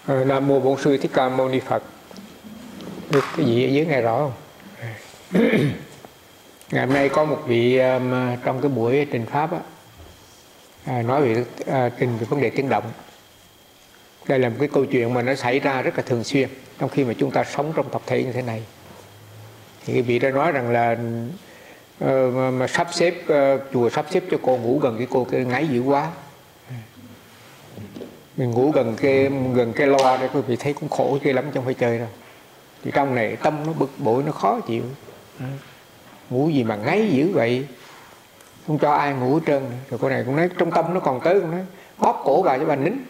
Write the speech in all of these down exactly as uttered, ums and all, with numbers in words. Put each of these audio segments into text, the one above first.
Nam mô Bổn Sư Thích Ca Mâu Ni Phật. Biết cái gì ở dưới nghe rõ không? Ngày hôm nay có một vị um, trong cái buổi trình pháp á, à, nói về à, trình về vấn đề tiếng động. Đây là một cái câu chuyện mà nó xảy ra rất là thường xuyên trong khi mà chúng ta sống trong tập thể như thế này. Thì cái vị đó nói rằng là uh, mà, mà sắp xếp uh, chùa sắp xếp cho cô ngủ gần cái cô cái ngáy dữ quá. Mình ngủ gần cái gần cái loa đây quý vị thấy cũng khổ ghê lắm, trong phải chơi đâu. Thì trong này tâm nó bực bội, nó khó chịu. À, ngủ gì mà ngáy dữ vậy, không cho ai ngủ hết trơn. Rồi cô này cũng nói trong tâm nó còn tới, cũng nói bóp cổ bà cho bà nín.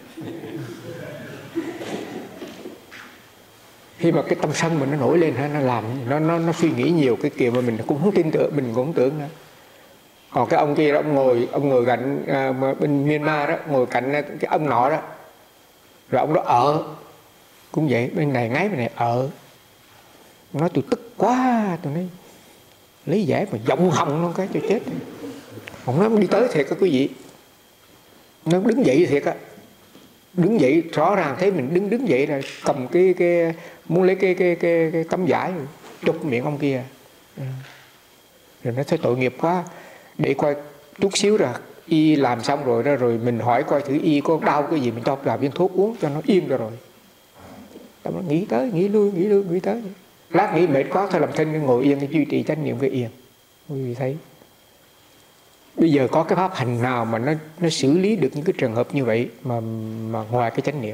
Khi mà cái tâm sân mình nó nổi lên, nó làm nó nó nó suy nghĩ nhiều cái kiểu mà mình cũng không tin tưởng, mình cũng không tưởng nữa. Còn cái ông kia đó, ông ngồi ông ngồi cạnh à, bên Myanmar đó, ngồi cạnh cái ông nọ đó, rồi ông đó ở cũng vậy, bên này ngáy bên này ở. Nói tôi tức quá, tôi nói lý giải mà giọng hồng nó cái cho chết. Ông nói đi tới thiệt á quý vị, nó đứng dậy thiệt á, đứng dậy rõ ràng thấy mình đứng đứng dậy là cầm cái cái muốn lấy cái cái cái, cái tấm vải chụp miệng ông kia. Rồi nó thấy tội nghiệp quá, để coi chút xíu rồi y làm xong rồi đó, rồi mình hỏi coi thử y có đau cái gì mình cho vào viên thuốc uống cho nó yên rồi rồi. Tao nó nghĩ tới, nghĩ lui, nghĩ lui, nghĩ tới. Lát nghĩ mệt quá thôi làm thinh ngồi yên, duy trì chánh niệm cái yên. Quý vị thấy bây giờ có cái pháp hành nào mà nó nó xử lý được những cái trường hợp như vậy mà mà ngoài cái chánh niệm?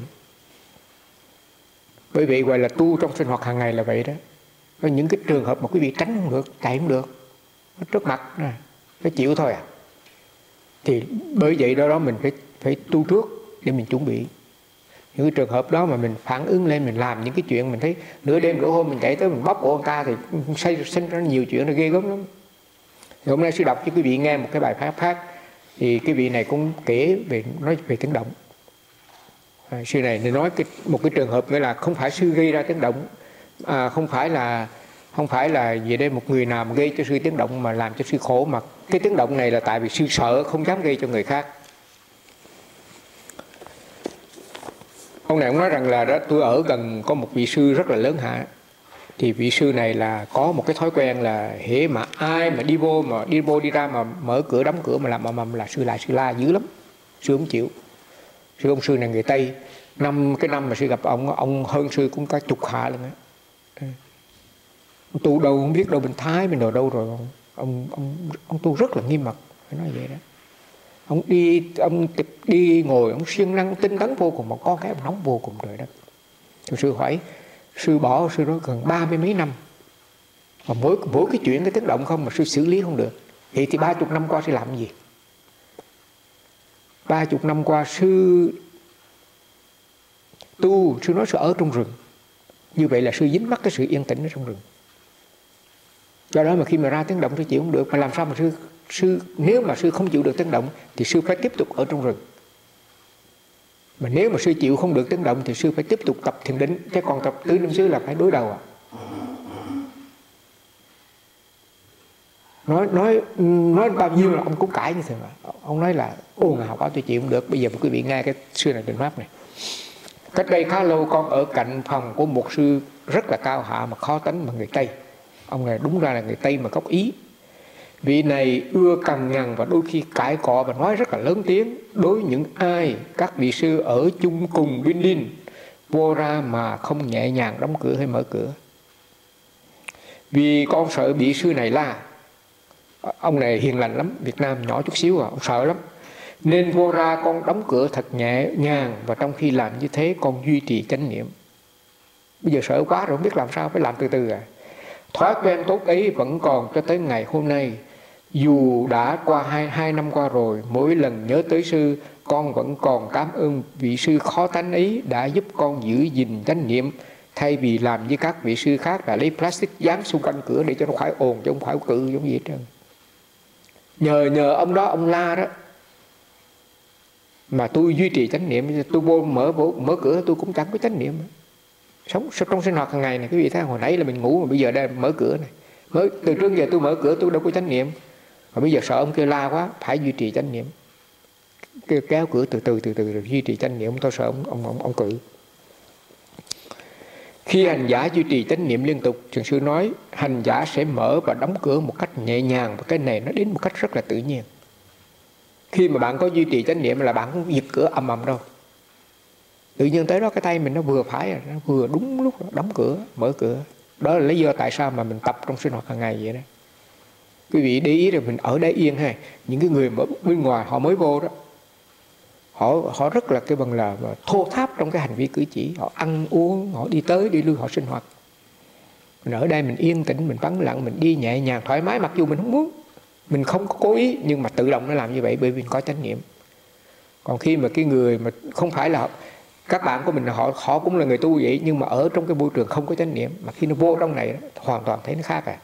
Bởi vậy gọi là tu trong sinh hoạt hàng ngày là vậy đó. Có những cái trường hợp mà quý vị tránh không được, chạy không được, nó trước mặt nè, phải chịu thôi à. Thì bởi vậy đó đó mình phải phải tu trước để mình chuẩn bị những cái trường hợp đó mà mình phản ứng lên, mình làm những cái chuyện mình thấy nửa đêm nửa hôm mình chạy tới mình bóp cổ ông ta thì xây sinh ra nhiều chuyện nó ghê gớm lắm. Thì hôm nay sư đọc cho quý vị nghe một cái bài pháp khác, thì cái vị này cũng kể về nói về tiếng động. À, sư này thì nói cái, một cái trường hợp nghĩa là không phải sư gây ra tiếng động, à, không phải là không phải là gì đây một người nào mà gây cho sư tiếng động mà làm cho sư khổ, mà cái tiếng động này là tại vì sư sợ không dám gây cho người khác. Ông này ông nói rằng là đó, tôi ở gần có một vị sư rất là lớn hạ. Thì vị sư này là có một cái thói quen là hễ mà ai mà đi vô mà đi vô đi ra mà mở cửa đóng cửa mà làm ầm ầm là sư lại sư la dữ lắm. Sư không chịu. Sư ông sư này người Tây, năm cái năm mà sư gặp ông, ông hơn sư cũng cả chục hạ luôn á. Ông tu đâu không biết đâu, bên Thái bên đồ đâu rồi ông ông ông, ông tu rất là nghiêm mật, phải nói vậy đó. Ông đi ông đi ngồi ông siêng năng tinh tấn vô cùng, mà con cái ông nóng vô cùng trời đất. Rồi sư hỏi, sư bỏ sư đó gần ba mươi mấy năm mà mỗi mỗi cái chuyện cái tiếng động không mà sư xử lý không được. Vậy thì ba chục năm qua sư làm gì? Ba chục năm qua sư tu, sư nói sư ở trong rừng. Như vậy là sư dính mắc cái sự yên tĩnh ở trong rừng. Do đó mà khi mà ra tiếng động sư chịu không được. Mà làm sao mà sư, sư nếu mà sư không chịu được tiếng động thì sư phải tiếp tục ở trong rừng. Mà nếu mà sư chịu không được tiếng động thì sư phải tiếp tục tập thiền định. Chứ còn tập tứ niệm xứ là phải đối đầu à. Nói nói nói bao nhiêu là ông cũng cãi như thế mà. Ông nói là ồn ào quá tôi chịu không được. Bây giờ quý vị nghe cái sư này trình pháp này. Cách đây khá lâu con ở cạnh phòng của một sư rất là cao hạ mà khó tánh mà người Tây. Ông này đúng ra là người Tây mà gốc Ý. Vị này ưa cằn nhằn và đôi khi cãi cọ và nói rất là lớn tiếng đối những ai các vị sư ở chung cùng building vô ra mà không nhẹ nhàng đóng cửa hay mở cửa. Vì con sợ bị sư này la. Ông này hiền lành lắm, Việt Nam nhỏ chút xíu à, ông sợ lắm. Nên vô ra con đóng cửa thật nhẹ nhàng, và trong khi làm như thế con duy trì chánh niệm. Bây giờ sợ quá rồi không biết làm sao, phải làm từ từ à. Thói quen tốt ấy vẫn còn cho tới ngày hôm nay. Dù đã qua hai, hai năm qua rồi, mỗi lần nhớ tới sư, con vẫn còn cảm ơn vị sư khó tánh ấy đã giúp con giữ gìn chánh niệm, thay vì làm như các vị sư khác là lấy plastic dán xung quanh cửa để cho nó khỏi ồn, chứ không phải cự giống gì hết trơn. Nhờ nhờ ông đó, ông la đó, mà tôi duy trì chánh niệm. Tôi vô mở vô, mở cửa tôi cũng chẳng có chánh niệm. Sống trong sinh hoạt hàng ngày này quý vị thấy, hồi nãy là mình ngủ mà bây giờ đang mở cửa này. Mới từ trước giờ tôi mở cửa tôi đâu có chánh niệm. Mà bây giờ sợ ông kia la quá, phải duy trì chánh niệm. Kéo cửa từ từ từ từ rồi duy trì chánh niệm, tôi sợ ông ông ông, ông cự. Khi hành giả duy trì chánh niệm liên tục, Thiền sư nói hành giả sẽ mở và đóng cửa một cách nhẹ nhàng, và cái này nó đến một cách rất là tự nhiên. Khi mà bạn có duy trì chánh niệm là bạn không giật cửa ầm ầm đâu. Tự nhiên tới đó cái tay mình nó vừa phải, nó vừa đúng lúc đó, đóng cửa, mở cửa. Đó là lý do tại sao mà mình tập trong sinh hoạt hàng ngày vậy đó. Quý vị để ý rồi mình ở đây yên ha. Những cái người bên ngoài họ mới vô đó, họ họ rất là cái bằng là thô tháp trong cái hành vi cử chỉ. Họ ăn uống, họ đi tới đi lui, họ sinh hoạt. Mình ở đây mình yên tĩnh, mình vắng lặng, mình đi nhẹ nhàng thoải mái, mặc dù mình không muốn, mình không có cố ý, nhưng mà tự động nó làm như vậy bởi vì mình có chánh niệm. Còn khi mà cái người mà không phải là các bạn của mình, họ họ cũng là người tu vậy, nhưng mà ở trong cái môi trường không có chánh niệm, mà khi nó vô trong này đó, hoàn toàn thấy nó khác à.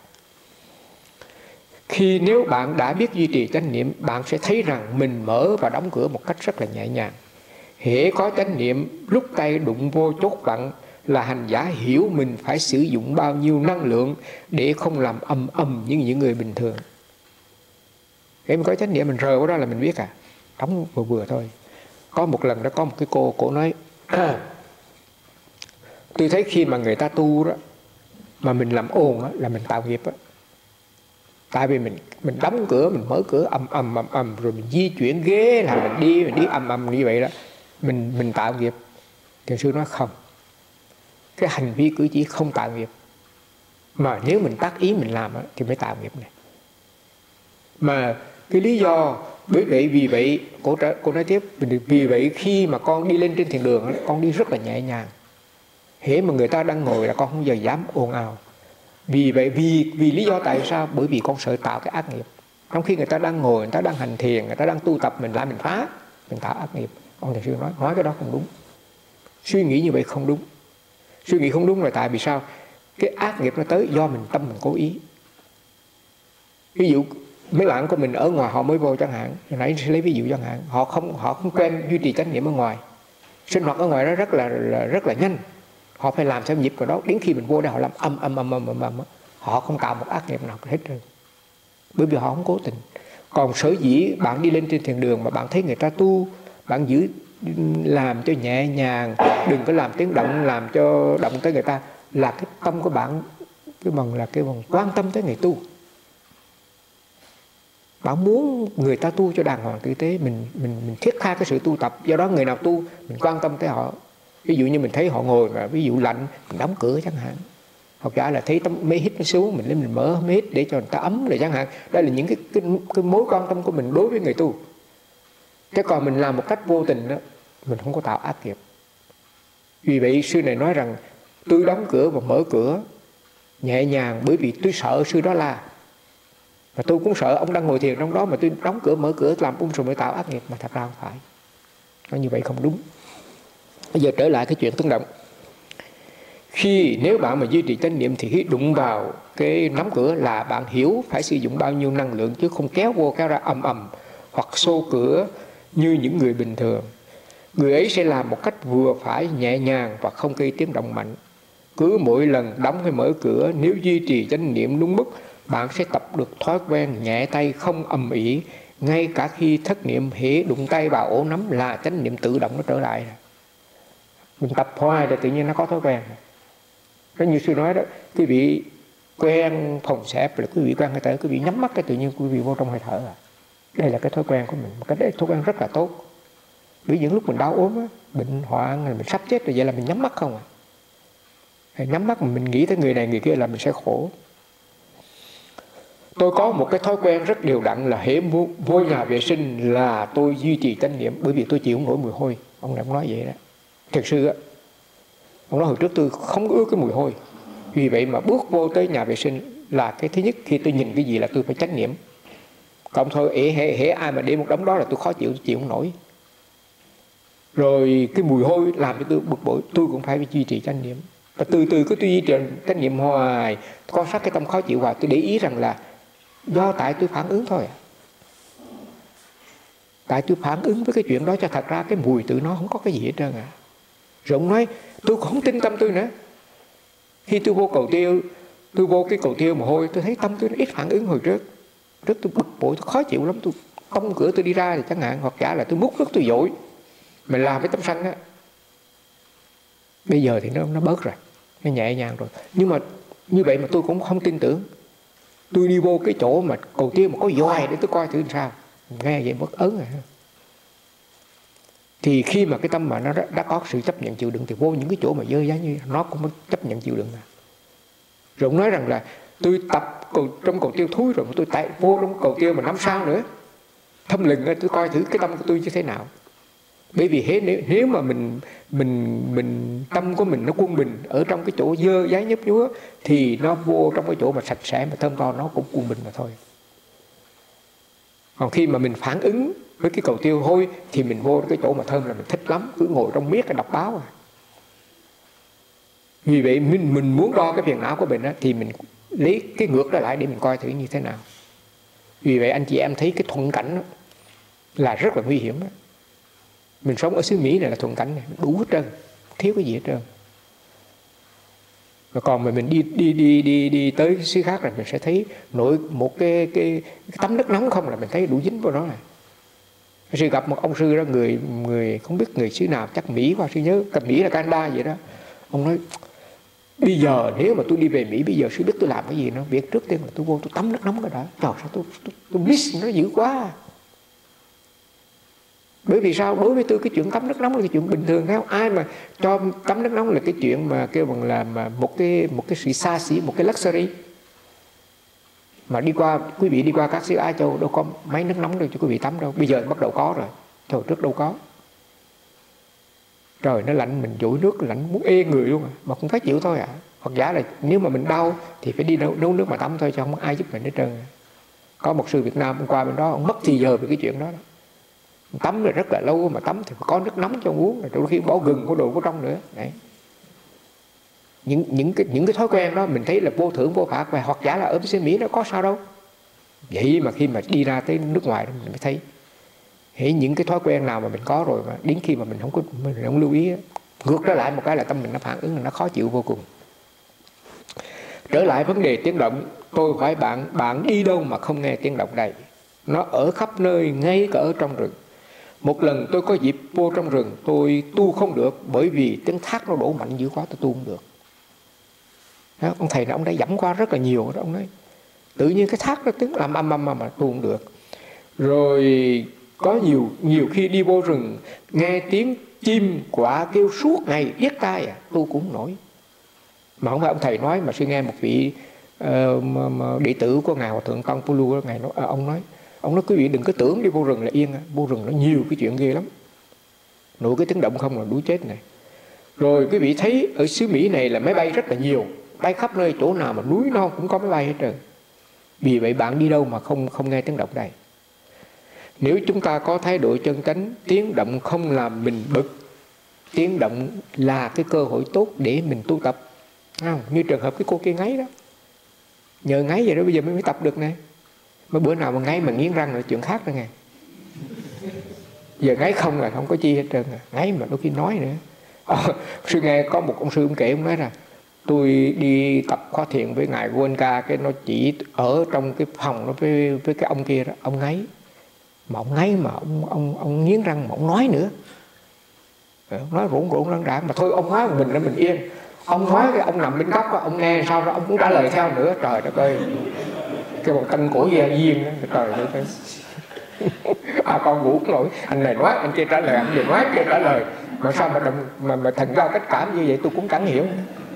Khi nếu bạn đã biết duy trì chánh niệm, bạn sẽ thấy rằng mình mở và đóng cửa một cách rất là nhẹ nhàng. Hễ có chánh niệm, lúc tay đụng vô chốt vặn là hành giả hiểu mình phải sử dụng bao nhiêu năng lượng để không làm ầm ầm như những người bình thường. Khi mình có chánh niệm, mình rờ vào đó là mình biết à, đóng vừa vừa thôi. Có một lần đó có một cái cô, cô nói tôi thấy khi mà người ta tu đó mà mình làm ồn đó, là mình tạo nghiệp đó. Tại vì mình mình đóng cửa, mình mở cửa ầm ầm ầm ầm, rồi mình di chuyển ghế là mình đi mình đi ầm ầm như vậy đó, mình mình tạo nghiệp. Thiền sư nói không, cái hành vi cử chỉ không tạo nghiệp, mà nếu mình tác ý mình làm đó, thì mới tạo nghiệp này. Mà cái lý do bởi vậy vì vậy cô, cô nói tiếp, vì vậy khi mà con đi lên trên thiền đường con đi rất là nhẹ nhàng. Hễ mà người ta đang ngồi là con không bao giờ dám ồn ào. Vì vậy vì vì lý do tại sao? Bởi vì con sợ tạo cái ác nghiệp. Trong khi người ta đang ngồi, người ta đang hành thiền, người ta đang tu tập, mình lại mình phá, mình tạo ác nghiệp. Ông thầy sư nói nói cái đó không đúng. Suy nghĩ như vậy không đúng. Suy nghĩ không đúng là tại vì sao? Cái ác nghiệp nó tới do mình tâm mình cố ý. Ví dụ mấy bạn của mình ở ngoài họ mới vô chẳng hạn, hồi nãy sẽ lấy ví dụ chẳng hạn, họ không họ không quen duy trì chánh niệm ở ngoài, sinh hoạt ở ngoài đó rất là, là rất là nhanh, họ phải làm theo nhịp của đó, đến khi mình vô đây họ làm âm âm âm âm âm âm, họ không tạo một ác nghiệp nào hết trơn, bởi vì họ không cố tình. Còn sở dĩ bạn đi lên trên thiền đường mà bạn thấy người ta tu, bạn giữ làm cho nhẹ nhàng, đừng có làm tiếng động, làm cho động tới người ta, là cái tâm của bạn, cái bằng là cái bằng quan tâm tới người tu. Bạn muốn người ta tu cho đàng hoàng tử tế, mình mình mình thiết tha cái sự tu tập, do đó người nào tu mình quan tâm tới họ. Ví dụ như mình thấy họ ngồi mà ví dụ lạnh, mình đóng cửa chẳng hạn, hoặc giả là thấy tấm mê hít nó xuống, mình lên mình mở mê hít để cho người ta ấm rồi chẳng hạn. Đây là những cái, cái cái mối quan tâm của mình đối với người tu. Chứ còn mình làm một cách vô tình đó, mình không có tạo ác nghiệp. Vì vậy sư này nói rằng tôi đóng cửa và mở cửa nhẹ nhàng, bởi vì tôi sợ sư đó la. Mà tôi cũng sợ ông đang ngồi thiền trong đó mà tôi đóng cửa mở cửa làm ung rồi mới tạo ác nghiệp, mà thật ra không phải. Nói như vậy không đúng. Bây giờ trở lại cái chuyện tiếng động. Khi nếu bạn mà duy trì chánh niệm thì khi đụng vào cái nắm cửa là bạn hiểu phải sử dụng bao nhiêu năng lượng, chứ không kéo vô kéo ra ầm ầm hoặc xô cửa như những người bình thường. Người ấy sẽ làm một cách vừa phải, nhẹ nhàng và không gây tiếng động mạnh. Cứ mỗi lần đóng hay mở cửa, nếu duy trì chánh niệm đúng mức, bạn sẽ tập được thói quen nhẹ tay không ầm ĩ. Ngay cả khi thất niệm, hễ đụng tay vào ổ nắm là chánh niệm tự động nó trở lại. Mình tập hoài thì tự nhiên nó có thói quen. Cái như sư nói đó, quý vị quen phòng xẹp là quý vị quen hơi thở, quý vị nhắm mắt cái tự nhiên quý vị vô trong hơi thở à. Đây là cái thói quen của mình, cái đấy thói quen rất là tốt. Vì những lúc mình đau ốm á, bệnh hoạn, mình sắp chết rồi, vậy là mình nhắm mắt không à. Hay nhắm mắt mà mình nghĩ tới người này người kia là mình sẽ khổ. Tôi có một cái thói quen rất đều đặn là hễ vô nhà vệ sinh là tôi duy trì chánh niệm, bởi vì tôi chịu không nổi mùi hôi. Ông này ông nói vậy đó. Thật sự á, ông nói hồi trước tôi không ưa cái mùi hôi. Vì vậy mà bước vô tới nhà vệ sinh là cái thứ nhất, khi tôi nhìn cái gì là tôi phải chánh niệm. Còn thôi, hễ, hễ, hễ ai mà để một đống đó là tôi khó chịu, tôi chịu không nổi. Rồi cái mùi hôi làm cho tôi bực bội, tôi cũng phải duy trì chánh niệm. Và từ từ cứ tôi duy trì chánh niệm hoài, quan sát cái tâm khó chịu hoài, tôi để ý rằng là do tại tôi phản ứng thôi à. Tại tôi phản ứng với cái chuyện đó, cho thật ra cái mùi tự nó không có cái gì hết trơn à. Rồi ông nói tôi không tin tâm tôi nữa. Khi tôi vô cầu tiêu, tôi vô cái cầu tiêu mồ hôi, tôi thấy tâm tôi nó ít phản ứng hồi trước. Rất tôi bực bội, tôi khó chịu lắm, tôi tông cửa tôi đi ra thì chẳng hạn, hoặc giả là tôi múc nước tôi dội, mình làm với tâm sân á. Bây giờ thì nó nó bớt rồi, nó nhẹ nhàng rồi. Nhưng mà như vậy mà tôi cũng không tin tưởng. Tôi đi vô cái chỗ mà cầu tiêu mà có dòi để tôi coi thử làm sao, nghe vậy bất ấn rồi. Thì khi mà cái tâm mà nó đã, đã có sự chấp nhận chịu đựng thì vô những cái chỗ mà dơ giá như nó cũng chấp nhận chịu đựng. Rồi ông nói rằng là tôi tập cầu, trong cầu tiêu thúi rồi mà tôi tại vô trong cầu tiêu mà năm sao nữa, thâm lừng tôi coi thử cái tâm của tôi như thế nào. Bởi vì thế nếu, nếu mà mình mình mình tâm của mình nó quân bình ở trong cái chỗ dơ giấy nhấp nhúa thì nó vô trong cái chỗ mà sạch sẽ mà thơm tho nó cũng quân bình mà thôi. Còn khi mà mình phản ứng với cái cầu tiêu hôi thì mình vô cái chỗ mà thơm là mình thích lắm, cứ ngồi trong miết cái đọc báo à. Vì vậy mình mình muốn đo cái phiền não của mình á, thì mình lấy cái ngược đó lại để mình coi thử như thế nào. Vì vậy anh chị em thấy cái thuận cảnh đó là rất là nguy hiểm đó. Mình sống ở xứ Mỹ này là thuận cảnh này, đủ hết trơn, thiếu cái gì hết trơn. Và còn mà mình đi đi đi đi đi tới cái xứ khác là mình sẽ thấy nổi một cái, cái, cái tấm đất nóng không là mình thấy đủ dính vào đó này. Sư gặp một ông sư đó, người người không biết người xứ nào, chắc Mỹ qua sư nhớ, cả Mỹ là Canada vậy đó. Ông nói bây giờ nếu mà tôi đi về Mỹ bây giờ sư biết tôi làm cái gì nó, việc trước tiên là tôi vô tôi tắm nước nóng cái đã. Trời sao tôi tôi, tôi miss nó dữ quá. Bởi vì sao? Đối với tôi cái chuyện tắm nước nóng là cái chuyện bình thường theo. Ai mà cho tắm nước nóng là cái chuyện mà kêu bằng là mà một cái một cái sự xa xỉ, một cái luxury. Mà đi qua quý vị đi qua các xứ Á Châu đâu có máy nước nóng đâu cho quý vị tắm đâu. Bây giờ bắt đầu có rồi. Thời trước đâu có. Trời nó lạnh, mình dội nước lạnh muốn ê người luôn à. Mà cũng phải chịu thôi à. Hoặc giả là nếu mà mình đau thì phải đi nấu, nấu nước mà tắm thôi, chứ không có ai giúp mình hết trơn. Có một sư Việt Nam hôm qua bên đó, ông mất thì giờ về cái chuyện đó, đó. Tắm rồi rất là lâu mà tắm thì có nước nóng cho uống, rồi đôi khi bỏ gừng có đồ có trong nữa. Đấy. Những những cái những cái thói quen đó mình thấy là vô thưởng vô phạt, và hoặc giả là ở xứ Mỹ nó có sao đâu. Vậy mà khi mà đi ra tới nước ngoài mình mới thấy hễ những cái thói quen nào mà mình có rồi mà đến khi mà mình không có mình không lưu ý, ngược trở lại một cái là tâm mình nó phản ứng, nó khó chịu vô cùng. Trở lại vấn đề tiếng động, tôi hỏi bạn, bạn đi đâu mà không nghe tiếng động đây? Nó ở khắp nơi, ngay cả ở trong rừng. Một lần tôi có dịp vô trong rừng, tôi tu không được bởi vì tiếng thác nó đổ mạnh dữ quá, tôi tu không được. Đó, ông thầy này ông đã dẫm qua rất là nhiều đó, ông nói tự nhiên cái thác nó tiếng làm âm âm mà, mà tu không được. Rồi có nhiều nhiều khi đi vô rừng nghe tiếng chim quả kêu suốt ngày điếc tai à, tu cũng không nổi. Mà không phải ông thầy nói, mà sư nghe một vị uh, đệ tử của ngài Hòa thượng Tăng Pulu, ngài nói, à, ông nói ông nói quý vị đừng có tưởng đi vô rừng là yên, vô rừng nó nhiều cái chuyện ghê lắm, nổi cái tiếng động không là đuối chết này. Rồi quý vị thấy ở xứ Mỹ này là máy bay rất là nhiều, bay khắp nơi, chỗ nào mà núi non cũng có máy bay hết trơn. Vì vậy bạn đi đâu mà không không nghe tiếng động đây? Nếu chúng ta có thái độ chân chánh, tiếng động không làm mình bực, tiếng động là cái cơ hội tốt để mình tu tập. Không? Như trường hợp cái cô kia ngáy đó, nhờ ngáy vậy đó bây giờ mới, mới tập được này. Mấy bữa nào mà ngáy mà nghiến răng là chuyện khác đó nghe. Giờ ngáy không là không có chi hết trơn à. Ngáy mà đôi khi nói nữa. À, sư nghe có một ông sư ông kể, ông nói là tôi đi tập khóa thiền với ngài Goenka, cái nó chỉ ở trong cái phòng nó với, với cái ông kia đó, ông ngáy. Mà ông ngáy mà ông, ông, ông nghiến răng mà ông nói nữa. Ông nói rỗn rỗn răng rãng, mà thôi ông nói một mình là mình yên. Ông nói cái ông nằm bên góc đó, ông nghe sau đó ông cũng trả lời theo nữa. Trời đất ơi, cái một tân cổ gia viên đó, trời đất ơi. À con ngủ cũng nổi, anh này nói anh kia trả lời, anh này nói kia trả lời, mà sao mà đồng, mà, mà thành ra cách cảm như vậy tôi cũng chẳng hiểu.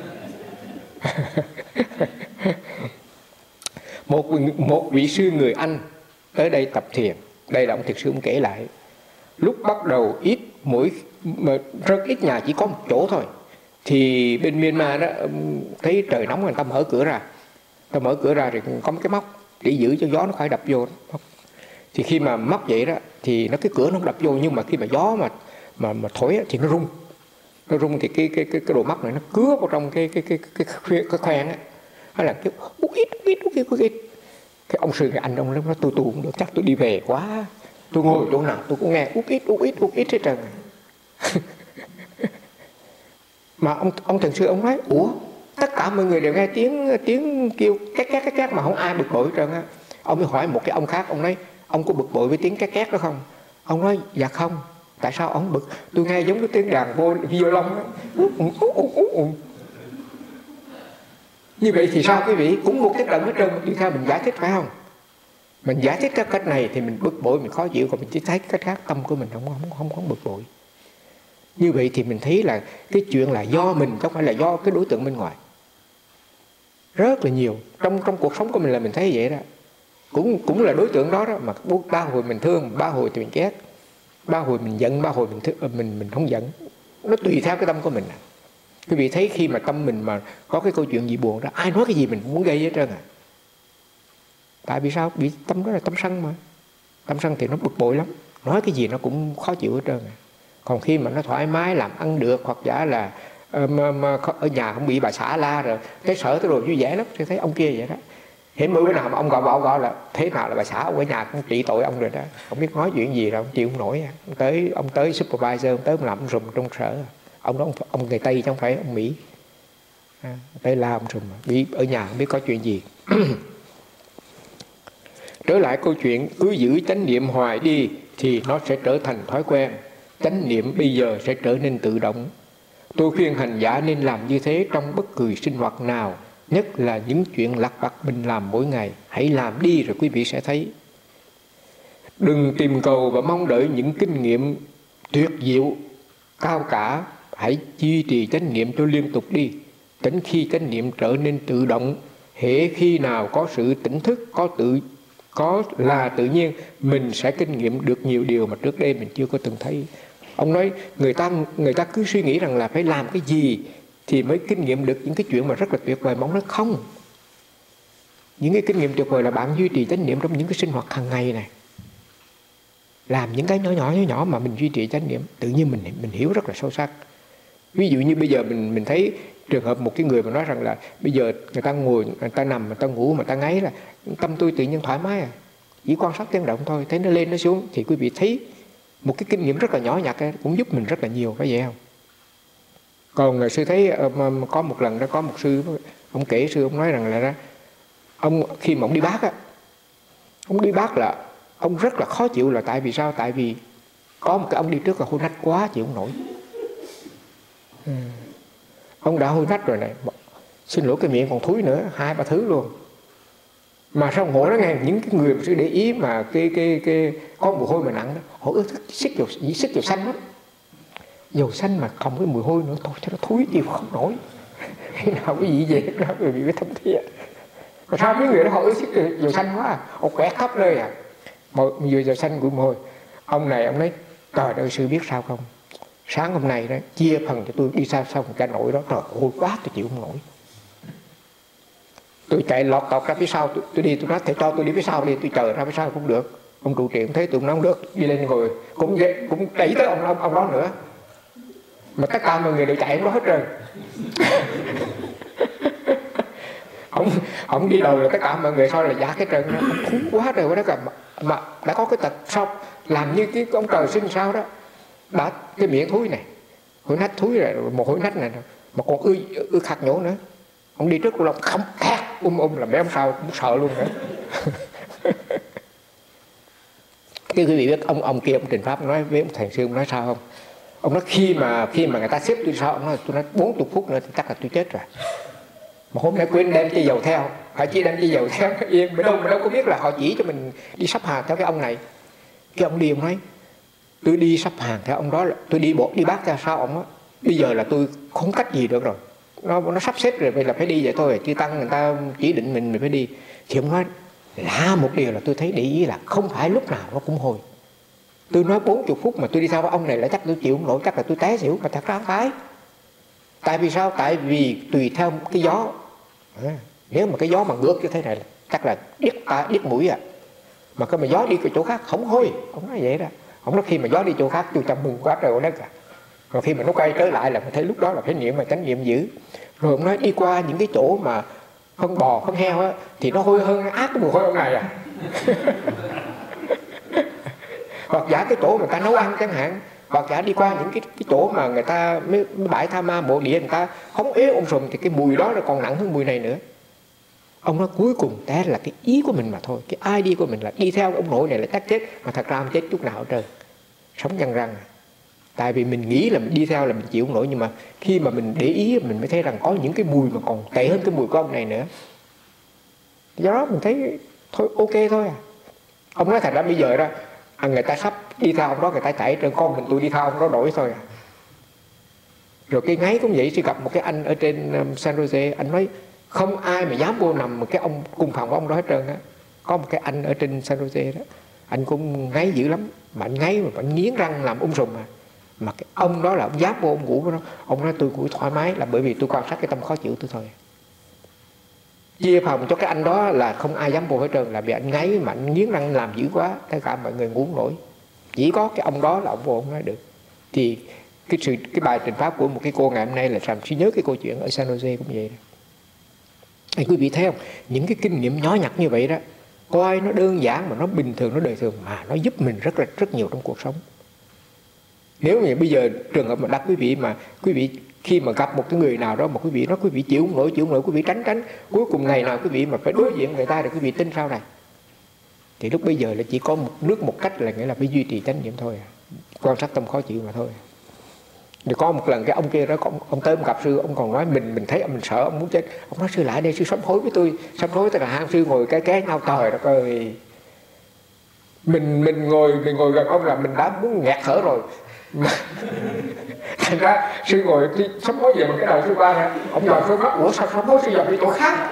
một một vị sư người Anh tới đây tập thiền, đây là ông thiền sư ông kể lại, lúc bắt đầu ít mỗi mà rất ít nhà chỉ có một chỗ thôi, thì bên Myanmar đó thấy trời nóng người ta mở cửa ra, ta mở cửa ra thì có một cái móc để giữ cho gió nó khỏi đập vô đó. Thì khi mà móc vậy đó thì nó cái cửa nó không đập vô, nhưng mà khi mà gió mà mà mà thổi thì nó rung, nó rung thì cái cái cái cái đồ móc này nó cứa vào trong cái cái cái cái cái, cái khoen á, nó là cái út ít út ít út ít út ít. Cái ông sư cái anh ông lúc đó tôi tu cũng được, chắc tôi đi về quá, tôi ngồi chỗ nào tôi cũng nghe út ít út ít út ít hết trơn. Mà ông ông thiền sư ông nói ủa tất cả mọi người đều nghe tiếng tiếng kêu két két két két mà không ai bực bội hết trơn á. Ông mới hỏi một cái ông khác, ông nói ông có bực bội với tiếng két két đó không? Ông nói dạ không. Tại sao ông bực? Tôi nghe giống cái tiếng đàn vô violon đó. Như vậy thì sao quý vị? Cũng một chất động hết trơn, đi theo mình giải thích phải không? Mình giải thích cái cách này thì mình bực bội, mình khó chịu, còn mình chỉ thấy cách khác tâm của mình không không không có bực bội. Như vậy thì mình thấy là cái chuyện là do mình, không phải là do cái đối tượng bên ngoài. Rất là nhiều trong trong cuộc sống của mình là mình thấy vậy đó. Cũng cũng là đối tượng đó đó mà ba hồi mình thương, ba hồi thì mình ghét, ba hồi mình giận, ba hồi mình thương, mình mình không giận. Nó tùy theo cái tâm của mình. À. Quý vị thấy khi mà tâm mình mà có cái câu chuyện gì buồn đó, ai nói cái gì mình cũng muốn gây hết trơn à. Tại vì sao? Bị tâm đó là tâm sân mà. Tâm sân thì nó bực bội lắm, nói cái gì nó cũng khó chịu hết trơn à. Còn khi mà nó thoải mái làm ăn được, hoặc giả là uh, mà, mà ở nhà không bị bà xã la rồi cái sở tới rồi vui vẻ lắm. Thì thấy ông kia vậy đó. Hiếm bữa nào mà ông gọi bảo gọi là thế nào là bà xã ông ở nhà cũng trị tội ông rồi đó. Không biết nói chuyện gì đâu, ông chịu không nổi. Ông tới ông tới supervisor, ông tới ông làm ông rùm trong sở. Ông đó ông, ông người Tây chứ không phải ông Mỹ. À, tới la ông rùm, bị ở nhà không biết có chuyện gì. Trở lại câu chuyện cứ giữ chánh niệm hoài đi thì nó sẽ trở thành thói quen. Chánh niệm bây giờ sẽ trở nên tự động. Tôi khuyên hành giả nên làm như thế trong bất cứ sinh hoạt nào, nhất là những chuyện lặt vặt mình làm mỗi ngày. Hãy làm đi rồi quý vị sẽ thấy. Đừng tìm cầu và mong đợi những kinh nghiệm tuyệt diệu, cao cả. Hãy duy trì chánh niệm cho liên tục đi. Đến khi chánh niệm trở nên tự động, hễ khi nào có sự tỉnh thức, có tự có là tự nhiên, mình sẽ kinh nghiệm được nhiều điều mà trước đây mình chưa có từng thấy. Ông nói người ta người ta cứ suy nghĩ rằng là phải làm cái gì thì mới kinh nghiệm được những cái chuyện mà rất là tuyệt vời. Mà ông nói không. Những cái kinh nghiệm tuyệt vời là bạn duy trì chánh niệm trong những cái sinh hoạt hàng ngày này. Làm những cái nhỏ nhỏ nhỏ nhỏ mà mình duy trì chánh niệm, tự nhiên mình mình hiểu rất là sâu sắc. Ví dụ như bây giờ mình mình thấy trường hợp một cái người mà nói rằng là bây giờ người ta ngồi, người ta nằm, người ta ngủ mà ta ngáy là tâm tôi tự nhiên thoải mái à. Chỉ quan sát tiếng động thôi, thấy nó lên nó xuống thì quý vị thấy một cái kinh nghiệm rất là nhỏ nhặt ấy, cũng giúp mình rất là nhiều, phải vậy không? Còn sư thấy có một lần đó có một sư, ông kể sư ông nói rằng là đó, ông khi mà ông đi bác á, ông đi bác là ông rất là khó chịu là tại vì sao? Tại vì có một cái ông đi trước là hôn nách quá chịu không nổi. Ừ. Ông đã hôn nách rồi này, xin lỗi cái miệng còn thúi nữa, hai ba thứ luôn. Mà sao ngộ đó nghe, những cái người mà sư để ý mà cái cái cái có mùi hôi mà nặng đó, họ ưa thích xích dầu, xích dầu xanh lắm. Dầu xanh mà không cái mùi hôi nữa, thôi cho nó thúi chịu không nổi. Khi nào cái gì vậy đó người bị cái thâm thiệt. Mà sao mấy người đó họ ưa xích dầu xanh quá à, họ quẹt khắp nơi à. Mà vừa dầu xanh của môi. Ông này ông nói, trời ơi sư biết sao không? Sáng hôm nay đó chia phần cho tôi đi xa xong cả nỗi đó, trời ơi quá tôi chịu không nổi. Tôi chạy lọt tọt ra phía sau, tôi, tôi đi, tôi nói thầy cho tôi đi phía sau đi, tôi chờ ra phía sau cũng được. Ông trụ trì thấy tôi nói không được, đi lên ngồi cũng cũng đẩy tới ông, ông ông đó nữa. Mà tất cả mọi người đều chạy ông đó hết rồi. ông ông đi đầu là tất cả mọi người sau là giá cái trơn, ông thú quá rồi quá đó cả. Mà, mà đã có cái tật sao làm như cái ông trời sinh sao đó, đã cái miệng thúi này, hôi nách thúi rồi, một hôi nách này mà còn ư ư khạc nhổ nữa. Ông đi trước lòng không thét um um là mấy ông sau cũng sợ luôn nữa. Cái quý vị biết ông ông kia ông Trình Pháp nói với ông thầy sư, ông nói sao không? Ông nói khi mà khi mà người ta xếp tôi sao, ông nói tôi nói bốn mươi phút nữa thì chắc là tôi chết rồi. Mà hôm nay quên đem chai dầu theo, phải chỉ đem chai dầu theo yên, mà đâu mà đâu có biết là họ chỉ cho mình đi sắp hàng theo cái ông này. Cái ông đi ông nói tôi đi sắp hàng theo ông đó, là tôi đi bộ đi bác theo sau ông á, bây giờ là tôi không cách gì được rồi. Nó, nó sắp xếp rồi, vậy là phải đi vậy thôi. Chư tăng người ta chỉ định mình mình phải đi. Thì ông nói là một điều là tôi thấy để ý là không phải lúc nào nó cũng hồi. Tôi nói bốn mươi phút mà tôi đi theo ông này là chắc tôi chịu không nổi, chắc là tôi té xỉu. Mà thật ra không phải. Tại vì sao? Tại vì tùy theo cái gió à, nếu mà cái gió mà ngược như thế này là chắc là điếc ta điếc mũi à. Mà cái mà gió đi cái chỗ khác không hôi. Ông nói vậy đó. Ông nói khi mà gió đi chỗ khác tôi chăm mừng quá trời đất cả. Còn khi mà nó quay trở lại là mình thấy lúc đó là phải niệm mà chánh niệm giữ. Rồi ông nói đi qua những cái chỗ mà phân bò, phân heo á, thì nó hôi hơn ác cái mùi hôi ông này à. Hoặc giả cái chỗ người ta nấu ăn chẳng hạn, hoặc giả đi qua những cái, cái chỗ mà người ta mấy, mấy bãi tha ma mộ địa người ta hóng ế ôm sùm thì cái mùi đó là còn nặng hơn mùi này nữa. Ông nói cuối cùng té là cái ý của mình mà thôi, cái idea của mình là đi theo ông nội này là chắc chết, mà thật ra không chết chút nào hết trơn, sống nhăn răng. Tại vì mình nghĩ là mình đi theo là mình chịu không nổi, nhưng mà khi mà mình để ý mình mới thấy rằng có những cái mùi mà còn tệ hơn cái mùi của ông này nữa. Do đó mình thấy thôi ok thôi à. Ông nói thật ra bây giờ đó, à, người ta sắp đi theo ông đó, người ta chạy trên con mình tôi đi theo ông đó đổi thôi à. Rồi cái ngáy cũng vậy, thì gặp một cái anh ở trên um, San Jose, anh nói không ai mà dám vô nằm một cái ông cùng phòng của ông đó hết trơn á. Có một cái anh ở trên San Jose đó, anh cũng ngáy dữ lắm, mà anh ngáy mà anh nghiến răng làm um sùm à. Mà cái ông đó là ông dám vô ông ngủ với nó. Ông nói tôi ngủ thoải mái là bởi vì tôi quan sát cái tâm khó chịu tôi thôi. Chia phòng cho cái anh đó là không ai dám vô hết trơn, là vì anh ngáy mà anh nghiến răng làm dữ quá, tất cả mọi người ngủ không nổi. Chỉ có cái ông đó là ông vô ông nói được. Thì cái sự cái bài trình pháp của một cái cô ngày hôm nay là làm trí nhớ cái câu chuyện ở San Jose cũng vậy đó. Anh quý vị thấy không, những cái kinh nghiệm nhỏ nhặt như vậy đó, coi nó đơn giản mà nó bình thường, nó đời thường, mà nó giúp mình rất là rất nhiều trong cuộc sống. Nếu như bây giờ trường hợp mà đặt quý vị mà quý vị khi mà gặp một cái người nào đó mà quý vị nói quý vị chịu không nổi, chịu không nổi, quý vị tránh tránh, cuối cùng ngày nào quý vị mà phải đối diện người ta để quý vị tin sao này, thì lúc bây giờ là chỉ có một nước một cách, là nghĩa là phải duy trì chánh niệm thôi à. Quan sát tâm khó chịu mà thôi. Thì có một lần cái ông kia đó, ông, ông tới ông gặp sư, ông còn nói mình mình thấy mình sợ, ông muốn chết. Ông nói sư lại đây, sư sám hối với tôi. Sám hối tức là hai sư ngồi cái ké nhau, trời đất ơi. Mình mình ngồi mình ngồi gần ông là mình đã muốn nghẹt thở rồi. Thành ra sư ngồi sám hối về một cái đầu sư ba nè, ông dòm sư mắt, ủa sao sám hối sư dòm đi chỗ khác.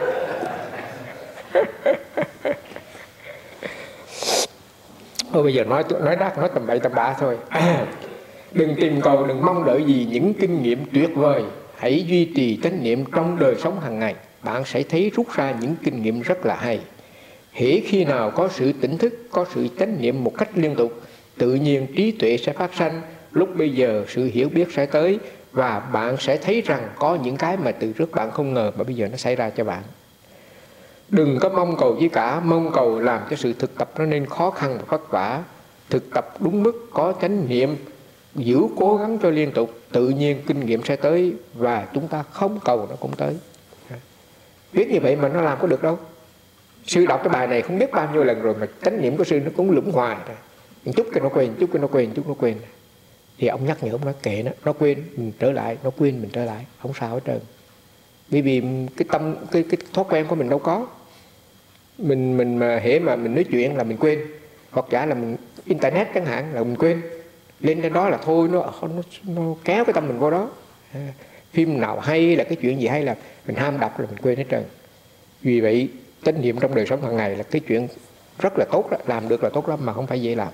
Thôi bây giờ nói nói đắt nói tầm bậy tầm bạ thôi. À, đừng tìm cầu, đừng mong đợi gì những kinh nghiệm tuyệt vời. Hãy duy trì chánh niệm trong đời sống hàng ngày, bạn sẽ thấy rút ra những kinh nghiệm rất là hay. Hễ khi nào có sự tỉnh thức, có sự chánh niệm một cách liên tục, tự nhiên trí tuệ sẽ phát sanh. Lúc bây giờ sự hiểu biết sẽ tới, và bạn sẽ thấy rằng có những cái mà từ trước bạn không ngờ mà bây giờ nó xảy ra cho bạn. Đừng có mong cầu gì cả, mong cầu làm cho sự thực tập nó nên khó khăn và vất vả. Thực tập đúng mức, có chánh niệm, giữ cố gắng cho liên tục, tự nhiên kinh nghiệm sẽ tới, và chúng ta không cầu nó cũng tới. Biết như vậy mà nó làm có được đâu. Sư đọc cái bài này không biết bao nhiêu lần rồi mà chánh niệm của sư nó cũng lũng hoài rồi. Một chút cái nó quên, chút cái nó quên, chút nó quên. Thì ông nhắc nhở, ông nói kệ nó, nó quên mình trở lại, nó quên mình trở lại, không sao hết trơn. Bởi vì cái tâm cái cái thói quen của mình đâu có. Mình mình mà hễ mà mình nói chuyện là mình quên, hoặc giả là mình internet chẳng hạn là mình quên. Lên trên đó là thôi nó, nó nó kéo cái tâm mình vô đó. À, phim nào hay là cái chuyện gì hay là mình ham đọc là mình quên hết trơn. Vì vậy chánh niệm trong đời sống hàng ngày là cái chuyện rất là tốt đó, làm được là tốt lắm mà không phải dễ làm.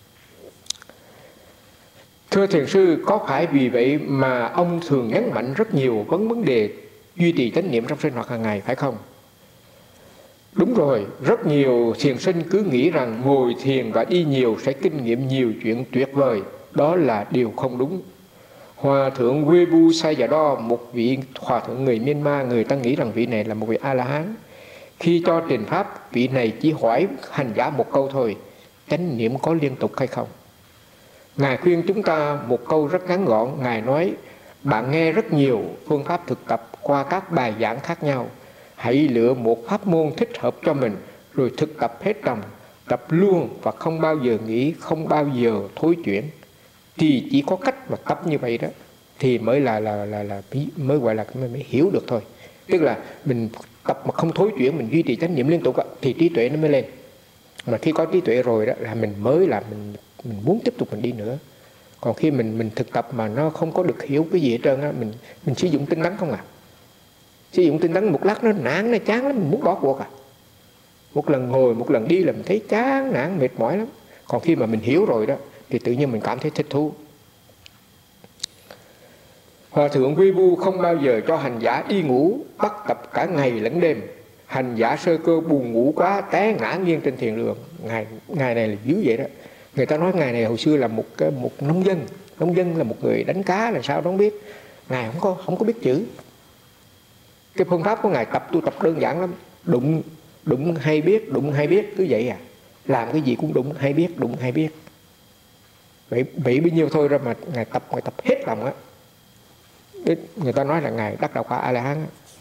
Thưa thiền sư, có phải vì vậy mà ông thường nhấn mạnh rất nhiều vấn vấn đề duy trì chánh niệm trong sinh hoạt hàng ngày phải không? Đúng rồi, rất nhiều thiền sinh cứ nghĩ rằng ngồi thiền và đi nhiều sẽ kinh nghiệm nhiều chuyện tuyệt vời. Đó là điều không đúng. Hòa thượng Webu Sayadaw, một vị hòa thượng người Myanmar, người ta nghĩ rằng vị này là một vị A-la-hán. Khi cho trình pháp, vị này chỉ hỏi hành giả một câu thôi: chánh niệm có liên tục hay không? Ngài khuyên chúng ta một câu rất ngắn gọn. Ngài nói: bạn nghe rất nhiều phương pháp thực tập qua các bài giảng khác nhau. Hãy lựa một pháp môn thích hợp cho mình, rồi thực tập hết lòng, tập luôn và không bao giờ nghỉ, không bao giờ thối chuyển. Thì chỉ có cách mà tập như vậy đó thì mới là là là, là mới gọi là mới hiểu được thôi. Tức là mình tập mà không thối chuyển, mình duy trì chánh niệm liên tục thì trí tuệ nó mới lên. Mà khi có trí tuệ rồi đó là mình mới là mình mình muốn tiếp tục mình đi nữa. Còn khi mình mình thực tập mà nó không có được hiểu cái gì hết trơn á, mình mình sử dụng tinh tấn không à. Sử dụng tinh tấn một lát nó nản, nó chán lắm, mình muốn bỏ cuộc à. Một lần ngồi, một lần đi là mình thấy chán, nản, mệt mỏi lắm. Còn khi mà mình hiểu rồi đó thì tự nhiên mình cảm thấy thích thú. Hòa thượng Webu không bao giờ cho hành giả đi ngủ, bắt tập cả ngày lẫn đêm. Hành giả sơ cơ buồn ngủ quá, té ngã nghiêng trên thiền đường. Ngày ngày này là dữ vậy đó. Người ta nói ngày này hồi xưa là một một nông dân, nông dân là một người đánh cá là sao đó không biết. Ngài không có không có biết chữ. Cái phương pháp của ngài tập tu tập đơn giản lắm, đụng đụng hay biết, đụng hay biết, cứ vậy à. Làm cái gì cũng đụng hay biết, đụng hay biết. Vậy bị bao nhiêu thôi ra mà ngài tập ngài tập hết lòng á. Người ta nói là ngài đắc đạo quả A-la-hán.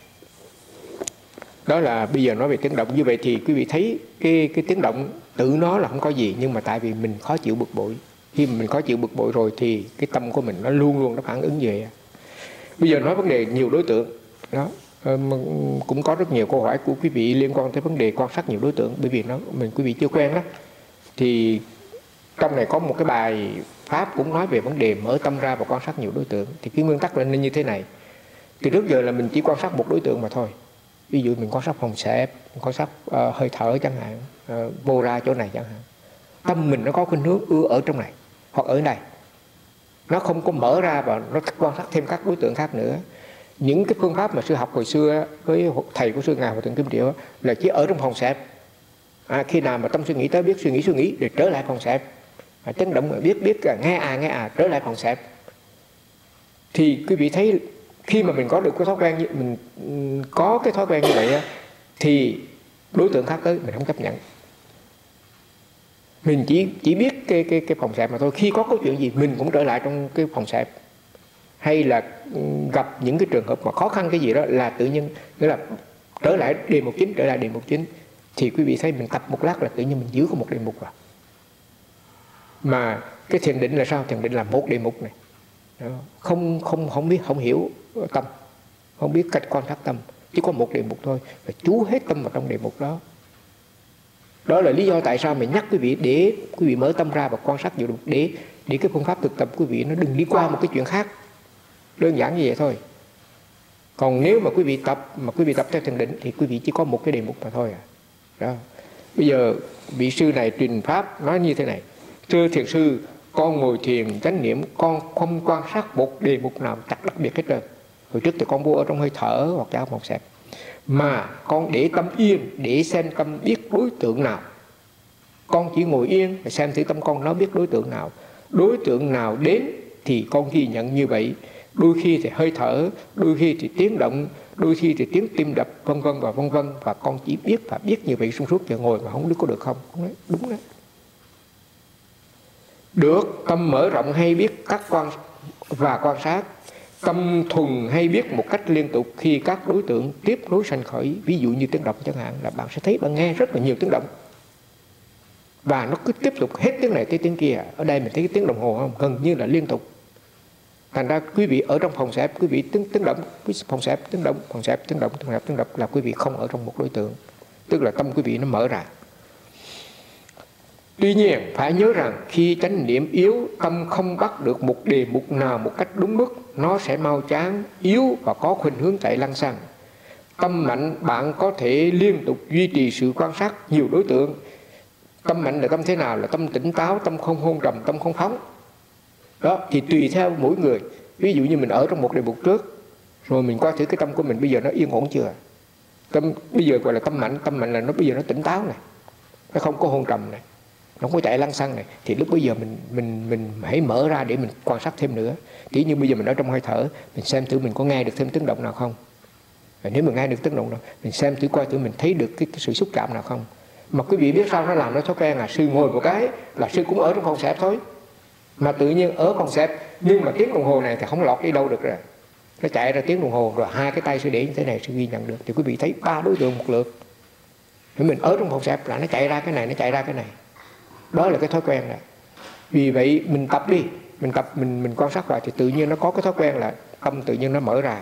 Đó là bây giờ nói về tiếng động như vậy thì quý vị thấy cái cái tiếng động tự nó là không có gì, nhưng mà tại vì mình khó chịu bực bội, Khi mà mình có chịu bực bội rồi thì cái tâm của mình nó luôn luôn nó phản ứng về. Bây giờ nói vấn đề nhiều đối tượng đó, cũng có rất nhiều câu hỏi của quý vị liên quan tới vấn đề quan sát nhiều đối tượng, bởi vì nó mình quý vị chưa quen đó. Thì trong này có một cái bài pháp cũng nói về vấn đề mở tâm ra và quan sát nhiều đối tượng. Thì cái nguyên tắc là nên như thế này. Từ trước giờ là mình chỉ quan sát một đối tượng mà thôi. Ví dụ mình quan sát phòng xẹp, quan sát uh, hơi thở chẳng hạn, uh, vô ra chỗ này chẳng hạn. Tâm mình nó có khuynh hướng ưa ở trong này hoặc ở đây, nó không có mở ra và nó quan sát thêm các đối tượng khác nữa. Những cái phương pháp mà sư học hồi xưa với thầy của sư Ngài Hòa Thượng Kim Triệu là chỉ ở trong phòng xẹp. À, khi nào mà tâm suy nghĩ tới biết suy nghĩ suy nghĩ để trở lại phòng xẹp, à, chấn động biết biết nghe à nghe à trở lại phòng xẹp. Thì quý vị thấy khi mà mình có được cái thói quen như mình có cái thói quen như vậy thì đối tượng khác tới mình không chấp nhận. Mình chỉ chỉ biết cái cái cái phòng xẹp mà thôi. Khi có câu chuyện gì mình cũng trở lại trong cái phòng xẹp, hay là gặp những cái trường hợp mà khó khăn cái gì đó là tự nhiên, nghĩa là trở lại đề mục chính, trở lại đề mục chính. Thì quý vị thấy mình tập một lát là tự nhiên mình giữ có một đề mục rồi. Mà cái thiền định là sao? Thiền định là một đề mục này. Đó. Không không không biết, không hiểu tâm, không biết cách quan sát tâm, chỉ có một đề mục thôi, và chú hết tâm vào trong đề mục đó. Đó là lý do tại sao mình nhắc quý vị để quý vị mở tâm ra và quan sát nhiều đề mục, để để cái phương pháp thực tập quý vị nó đừng đi qua một cái chuyện khác. Đơn giản như vậy thôi. Còn nếu mà quý vị tập mà quý vị tập theo thiền định thì quý vị chỉ có một cái đề mục mà thôi à. Đó. Bây giờ vị sư này truyền pháp nói như thế này: thưa thiền sư, con ngồi thiền chánh niệm, con không quan sát một đề mục nào đặc đặc biệt hết trơn. Hồi trước thì con vô ở trong hơi thở hoặc giả một xẹp, mà con để tâm yên để xem tâm biết đối tượng nào. Con chỉ ngồi yên và xem thử tâm con nó biết đối tượng nào. Đối tượng nào đến thì con ghi nhận như vậy. Đôi khi thì hơi thở, đôi khi thì tiếng động, đôi khi thì tiếng tim đập, vân vân và vân vân. Và con chỉ biết và biết như vậy xuyên suốt giờ ngồi mà không biết có được không? Nói, đúng đó. Được, tâm mở rộng hay biết các quan và quan sát. Tâm thuần hay biết một cách liên tục khi các đối tượng tiếp nối sanh khởi. Ví dụ như tiếng động chẳng hạn, là bạn sẽ thấy bạn nghe rất là nhiều tiếng động, và nó cứ tiếp tục hết tiếng này tới tiếng kia. Ở đây mình thấy cái tiếng đồng hồ không? Gần như là liên tục. Thành ra quý vị ở trong phòng xẹp, quý vị tiếng, tiếng động, phòng xẹp, tiếng động, phòng xẹp, tiếng động, tiếng động, tiếng động là quý vị không ở trong một đối tượng. Tức là tâm quý vị nó mở ra. Tuy nhiên phải nhớ rằng khi chánh niệm yếu, tâm không bắt được một đề mục nào một cách đúng mức, nó sẽ mau chán, yếu và có khuynh hướng chạy lăng xăng. Tâm mạnh bạn có thể liên tục duy trì sự quan sát nhiều đối tượng. Tâm mạnh là tâm thế nào? Là tâm tỉnh táo, tâm không hôn trầm, tâm không phóng. Đó thì tùy theo mỗi người. Ví dụ như mình ở trong một đề mục trước, rồi mình coi thử cái tâm của mình bây giờ nó yên ổn chưa. Tâm bây giờ gọi là tâm mạnh. Tâm mạnh là nó bây giờ nó tỉnh táo này, nó không có hôn trầm này, nó không có chạy lăng xăng này. Thì lúc bây giờ mình mình mình hãy mở ra để mình quan sát thêm nữa. Tí như bây giờ mình ở trong hơi thở, mình xem thử mình có nghe được thêm tiếng động nào không. Và nếu mình nghe được tiếng động nào, mình xem thử coi thử mình thấy được cái, cái sự xúc chạm nào không. Mà quý vị biết sao nó làm nó thói quen à? Sư ngồi một cái là sư cũng ở trong phòng xẹp thôi, mà tự nhiên ở phòng xẹp, nhưng mà tiếng đồng hồ này thì không lọt đi đâu được rồi. Nó chạy ra tiếng đồng hồ, rồi hai cái tay sư để như thế này sư ghi nhận được. Thì quý vị thấy ba đối tượng một lượt. Nếu mình ở trong phòng xẹp là nó chạy ra cái này, nó chạy ra cái này. Đó là cái thói quen này. Vì vậy mình tập đi, mình tập mình mình quan sát vào thì tự nhiên nó có cái thói quen là tâm tự nhiên nó mở ra.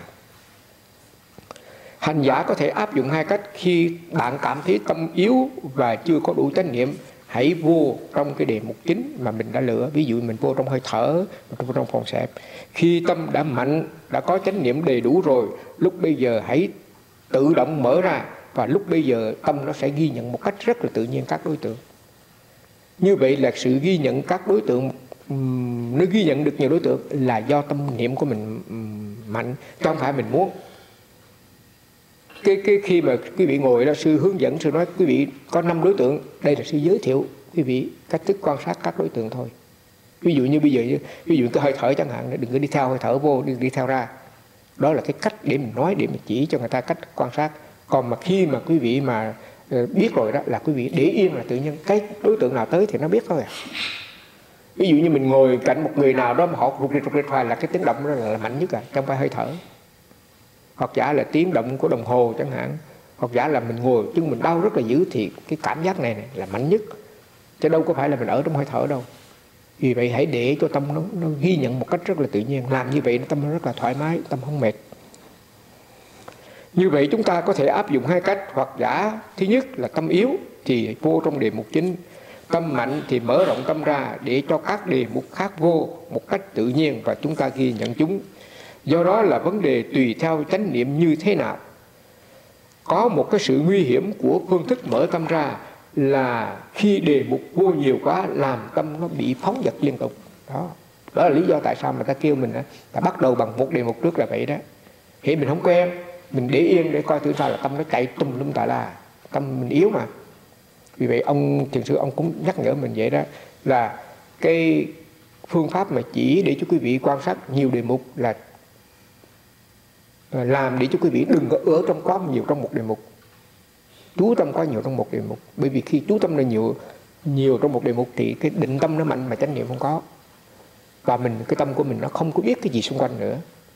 Hành giả có thể áp dụng hai cách. Khi bạn cảm thấy tâm yếu và chưa có đủ chánh niệm, hãy vô trong cái đề mục chính mà mình đã lựa. Ví dụ mình vô trong hơi thở, vô trong phòng xẹp. Khi tâm đã mạnh, đã có chánh niệm đầy đủ rồi, lúc bây giờ hãy tự động mở ra. Và lúc bây giờ tâm nó sẽ ghi nhận một cách rất là tự nhiên các đối tượng. Như vậy là sự ghi nhận các đối tượng, nó ghi nhận được nhiều đối tượng là do tâm niệm của mình mạnh, chứ không phải mình muốn. Cái, cái khi mà quý vị ngồi đó, sư hướng dẫn, sư nói quý vị có năm đối tượng, đây là sư giới thiệu quý vị cách thức quan sát các đối tượng thôi. Ví dụ như bây giờ, ví dụ cái hơi thở chẳng hạn, đừng có đi theo hơi thở vô, đừng đi theo ra. Đó là cái cách để mình nói, để mình chỉ cho người ta cách quan sát. Còn mà khi mà quý vị mà biết rồi đó là quý vị để yên là tự nhiên cái đối tượng nào tới thì nó biết thôi à. Ví dụ như mình ngồi cạnh một người nào đó mà họ rụt rịch rụt rịch hoài là cái tiếng động đó là mạnh nhất à, trong phải hơi thở. Hoặc giả là tiếng động của đồng hồ chẳng hạn, hoặc giả là mình ngồi chân mình đau rất là dữ thì cái cảm giác này, này là mạnh nhất, chứ đâu có phải là mình ở trong hơi thở đâu. Vì vậy hãy để cho tâm nó, nó ghi nhận một cách rất là tự nhiên. Làm như vậy tâm nó rất là thoải mái, tâm không mệt. Như vậy chúng ta có thể áp dụng hai cách. Hoặc giả thứ nhất là tâm yếu thì vô trong đề mục chính, tâm mạnh thì mở rộng tâm ra để cho các đề mục khác vô một cách tự nhiên và chúng ta ghi nhận chúng. Do đó là vấn đề tùy theo chánh niệm như thế nào. Có một cái sự nguy hiểm của phương thức mở tâm ra là khi đề mục vô nhiều quá làm tâm nó bị phóng dật liên tục. Đó, đó là lý do tại sao mà ta kêu mình ta bắt đầu bằng một đề mục trước là vậy đó. Khi mình không quen, mình để yên để coi thử sao là tâm nó chạy tùm lum tà la, tâm mình yếu mà. Vì vậy ông thiền sư ông cũng nhắc nhở mình vậy đó, là cái phương pháp mà chỉ để cho quý vị quan sát nhiều đề mục là làm để cho quý vị đừng có ở trong quá nhiều trong một đề mục, chú tâm quá nhiều trong một đề mục. Bởi vì khi chú tâm là nhiều nhiều trong một đề mục thì cái định tâm nó mạnh mà chánh niệm không có, và mình cái tâm của mình nó không có biết cái gì xung quanh nữa.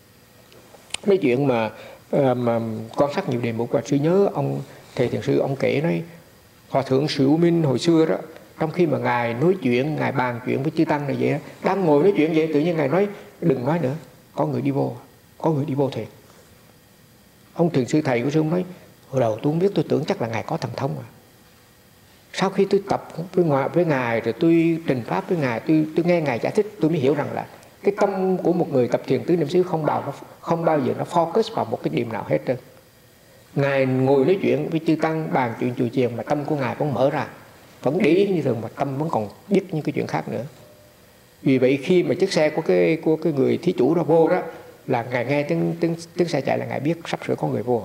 Mấy chuyện mà mà quan sát nhiều đề mục, và sư nhớ ông thầy thiền sư ông kể nói Hòa thượng Sự U Minh hồi xưa đó, trong khi mà ngài nói chuyện, ngài bàn chuyện với chư tăng này vậy đó, đang ngồi nói chuyện vậy tự nhiên ngài nói đừng nói nữa, có người đi vô, có người đi vô thiệt. Ông thiền sư thầy của sư ông nói hồi đầu tôi không biết, tôi tưởng chắc là ngài có thần thông à. Sau khi tôi tập với ngài, với ngài rồi tôi trình pháp với ngài, tôi tôi nghe ngài giải thích, tôi mới hiểu rằng là cái tâm của một người tập thiền tứ niệm xứ không bao không bao giờ nó focus vào một cái điểm nào hết trơn. Ngài ngồi nói chuyện với chư tăng bàn chuyện chùa chiền mà tâm của ngài vẫn mở ra, vẫn để ý như thường, mà tâm vẫn còn biết những cái chuyện khác nữa. Vì vậy khi mà chiếc xe của cái của cái người thí chủ đó vô đó, là ngài nghe tiếng tiếng tiếng xe chạy là ngài biết sắp sửa có người vô.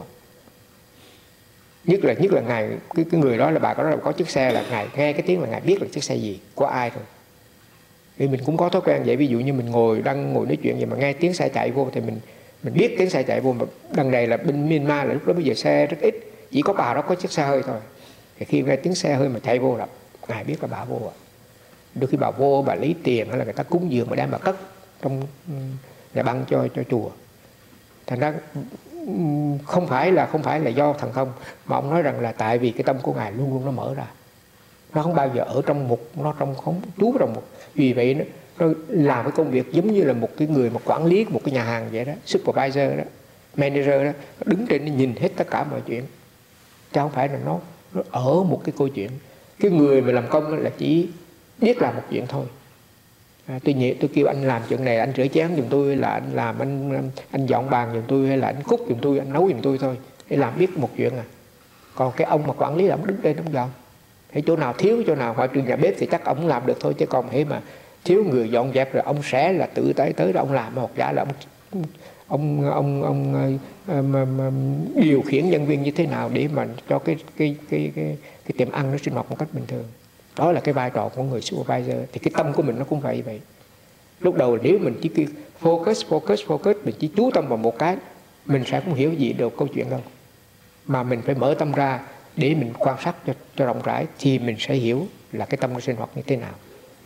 Nhất là nhất là ngài cái cái người đó là bà có đó là có chiếc xe, là ngài nghe cái tiếng là ngài biết là chiếc xe gì, của ai rồi. Vì mình cũng có thói quen vậy, ví dụ như mình ngồi đang ngồi nói chuyện vậy mà nghe tiếng xe chạy vô thì mình mình biết tiếng xe chạy vô, mà đằng này là bên Myanmar là lúc đó bây giờ xe rất ít, chỉ có bà đó có chiếc xe hơi thôi. Thì khi nghe tiếng xe hơi mà chạy vô là ngài biết là bà vô à. Đôi khi bà vô bà lấy tiền hay là người ta cúng dường mà đem bà cất trong nhà băng cho cho chùa. Thành ra không phải là không phải là do thần thông, mà ông nói rằng là tại vì cái tâm của ngài luôn luôn nó mở ra, nó không bao giờ ở trong một, nó trong không trú trong một. Vì vậy nó, nó làm cái công việc giống như là một cái người mà quản lý một cái nhà hàng vậy đó, supervisor đó, manager đó, đứng trên nó nhìn hết tất cả mọi chuyện, chứ không phải là nó, nó ở một cái câu chuyện. Cái người mà làm công là chỉ biết làm một chuyện thôi. À, tôi nhẹ tôi kêu anh làm chuyện này, anh rửa chén giùm tôi, là anh làm anh anh dọn bàn giùm tôi, hay là anh cút giùm tôi, anh nấu giùm tôi thôi, để làm biết một chuyện à. Còn cái ông mà quản lý là ông đứng trên ông dọn, hay chỗ nào thiếu chỗ nào, ngoại trừ nhà bếp thì chắc ông làm được thôi, chứ còn hễ mà thiếu người dọn dẹp rồi ông sẽ là tự tới tới đó ông làm, hoặc giả là ông ông ông ông, ông um, um, um, điều khiển nhân viên như thế nào để mà cho cái cái cái cái cái tiệm ăn nó sinh hoạt một cách bình thường. Đó là cái vai trò của người supervisor. Thì cái tâm của mình nó cũng vậy vậy. Lúc đầu nếu mình chỉ focus focus focus, mình chỉ chú tâm vào một cái, mình sẽ không hiểu gì được câu chuyện đâu, mà mình phải mở tâm ra để mình quan sát cho, cho rộng rãi, thì mình sẽ hiểu là cái tâm nó sinh hoạt như thế nào.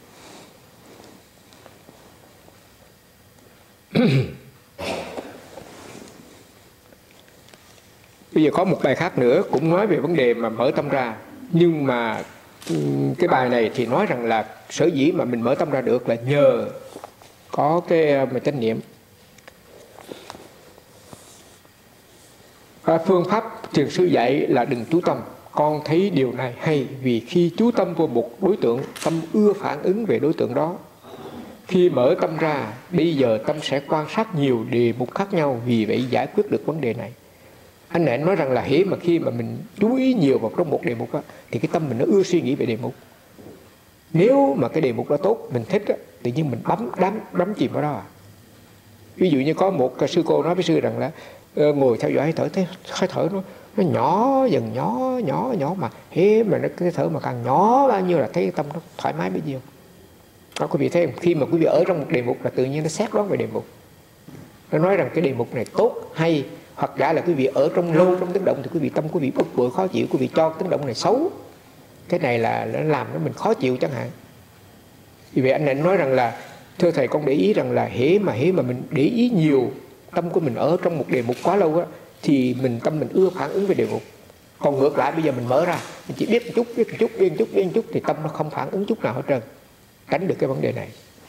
Bây giờ có một bài khác nữa cũng nói về vấn đề mà mở tâm ra, nhưng mà cái bài này thì nói rằng là sở dĩ mà mình mở tâm ra được là nhờ có cái mà chánh niệm. Và phương pháp thiền sư dạy là đừng chú tâm. Con thấy điều này hay vì khi chú tâm vào một đối tượng, tâm ưa phản ứng về đối tượng đó. Khi mở tâm ra, bây giờ tâm sẽ quan sát nhiều đề mục khác nhau, vì vậy giải quyết được vấn đề này. Anh này nói rằng là hễ mà khi mà mình chú ý nhiều vào trong một đề mục á, thì cái tâm mình nó ưa suy nghĩ về đề mục. Nếu mà cái đề mục đó tốt, mình thích á, tự nhiên mình bấm đắm đắm chìm vào đó à. Ví dụ như có một sư cô nói với sư rằng là uh, ngồi theo dõi hơi thở, thấy hơi thở nó nó nhỏ dần nhỏ nhỏ nhỏ mà hễ mà nó cái thở mà càng nhỏ bao nhiêu là thấy cái tâm nó thoải mái bấy nhiêu. Đó, quý vị thấy không? Khi mà quý vị ở trong một đề mục là tự nhiên nó xét đoán về đề mục. Nó nói rằng cái đề mục này tốt hay, hoặc giả là quý vị ở trong lâu trong tiếng động thì quý vị tâm quý vị bực bội khó chịu, quý vị cho tiếng động này xấu, cái này là nó làm nó mình khó chịu chẳng hạn. Vì vậy anh này nói rằng là thưa thầy, con để ý rằng là hễ mà hễ mà mình để ý nhiều, tâm của mình ở trong một đề mục quá lâu á, thì mình tâm mình ưa phản ứng về đề mục. Còn ngược lại bây giờ mình mở ra, mình chỉ biết một chút biết một chút biết một chút biết một chút thì tâm nó không phản ứng chút nào hết trơn. tránh được cái vấn đề này.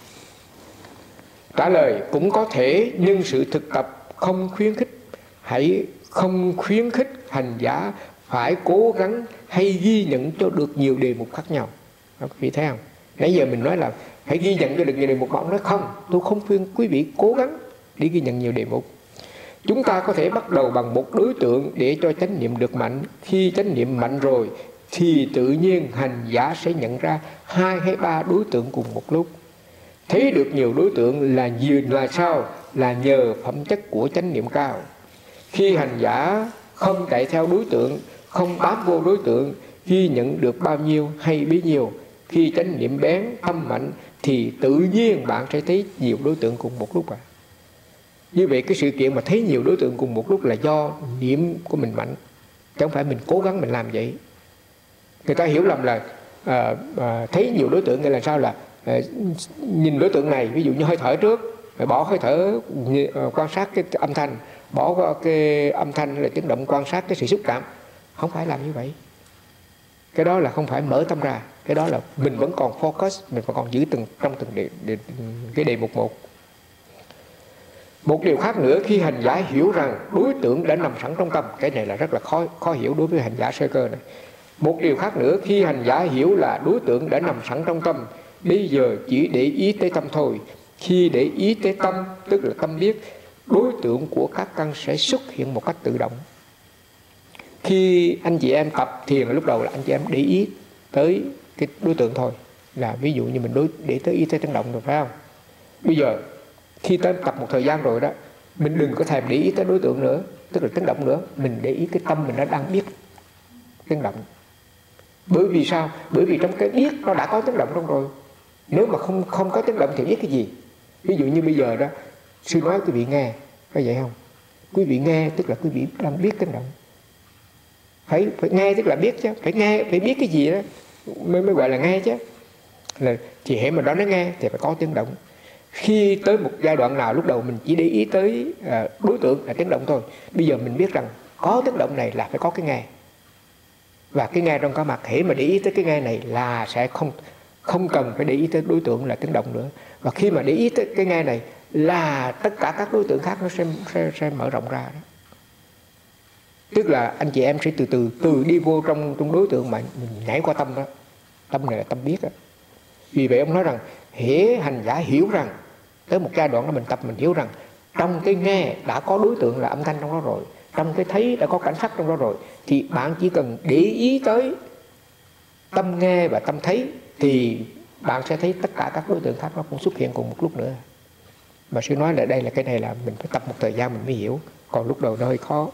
Trả lời: cũng có thể, nhưng sự thực tập không khuyến khích. Hãy không khuyến khích hành giả phải cố gắng hay ghi nhận cho được nhiều đề mục khác nhau. Quý vị thấy không? Nãy giờ mình nói là phải ghi nhận cho được nhiều đề mục, mà ông nói không, tôi không khuyên quý vị cố gắng để ghi nhận nhiều đề mục. Chúng ta có thể bắt đầu bằng một đối tượng để cho chánh niệm được mạnh. Khi chánh niệm mạnh rồi thì tự nhiên hành giả sẽ nhận ra hai hay ba đối tượng cùng một lúc. Thấy được nhiều đối tượng là nhiều là sao? Là nhờ phẩm chất của chánh niệm cao. Khi hành giả không chạy theo đối tượng, không bám vô đối tượng, ghi nhận được bao nhiêu hay bấy nhiêu, khi chánh niệm bén, tâm mạnh thì tự nhiên bạn sẽ thấy nhiều đối tượng cùng một lúc à. Như vậy cái sự kiện mà thấy nhiều đối tượng cùng một lúc là do niệm của mình mạnh, chứ không phải mình cố gắng mình làm vậy. Người ta hiểu lầm là à, à, thấy nhiều đối tượng nghĩa là sao, là à, nhìn đối tượng này, ví dụ như hơi thở trước, phải bỏ hơi thở quan sát cái âm thanh, bỏ cái âm thanh là tiếng động quan sát cái sự xúc cảm. Không phải làm như vậy. Cái đó là không phải mở tâm ra. Cái đó là mình vẫn còn focus, mình vẫn còn giữ từng trong từng đề, đề, cái đề mục một. Một điều khác nữa, khi hành giả hiểu rằng đối tượng đã nằm sẵn trong tâm, cái này là rất là khó khó hiểu đối với hành giả sơ cơ này. Một điều khác nữa, khi hành giả hiểu là đối tượng đã nằm sẵn trong tâm, bây giờ chỉ để ý tới tâm thôi. Khi để ý tới tâm, tức là tâm biết, đối tượng của các căn sẽ xuất hiện một cách tự động. Khi anh chị em tập thiền lúc đầu là anh chị em để ý tới cái đối tượng thôi, là ví dụ như mình đối để tới ý tới tiếng động rồi, phải không? Bây giờ khi tới tập một thời gian rồi đó, mình đừng có thèm để ý tới đối tượng nữa, tức là tiếng động nữa, mình để ý cái tâm mình nó đang biết tiếng động. Bởi vì sao? Bởi vì trong cái biết nó đã có tiếng động trong rồi. Nếu mà không không có tiếng động thì biết cái gì? Ví dụ như bây giờ đó, sư nói quý vị nghe, phải vậy không? Quý vị nghe tức là quý vị đang biết tiếng động. Phải, phải nghe tức là biết chứ, phải nghe, phải biết cái gì đó mới, mới gọi là nghe chứ. Là, thì hễ mà đó nó nghe thì phải có tiếng động. Khi tới một giai đoạn nào lúc đầu mình chỉ để ý tới à, đối tượng là tiếng động thôi. Bây giờ mình biết rằng có tiếng động này là phải có cái nghe. Và cái nghe trong có mặt, hễ mà để ý tới cái nghe này là sẽ không không cần phải để ý tới đối tượng là tiếng động nữa. Và khi mà để ý tới cái nghe này là tất cả các đối tượng khác nó sẽ, sẽ, sẽ mở rộng ra đó. Tức là anh chị em sẽ từ từ từ đi vô trong, trong đối tượng mà mình nhảy qua tâm đó. Tâm này là tâm biết đó. Vì vậy ông nói rằng hễ hành giả hiểu rằng, tới một giai đoạn đó mình tập mình hiểu rằng trong cái nghe đã có đối tượng là âm thanh trong đó rồi, trong cái thấy đã có cảnh sắc trong đó rồi, thì bạn chỉ cần để ý tới tâm nghe và tâm thấy thì bạn sẽ thấy tất cả các đối tượng khác nó cũng xuất hiện cùng một lúc nữa. Mà sư nói là đây là cái này là mình phải tập một thời gian mình mới hiểu, còn lúc đầu nó hơi khó.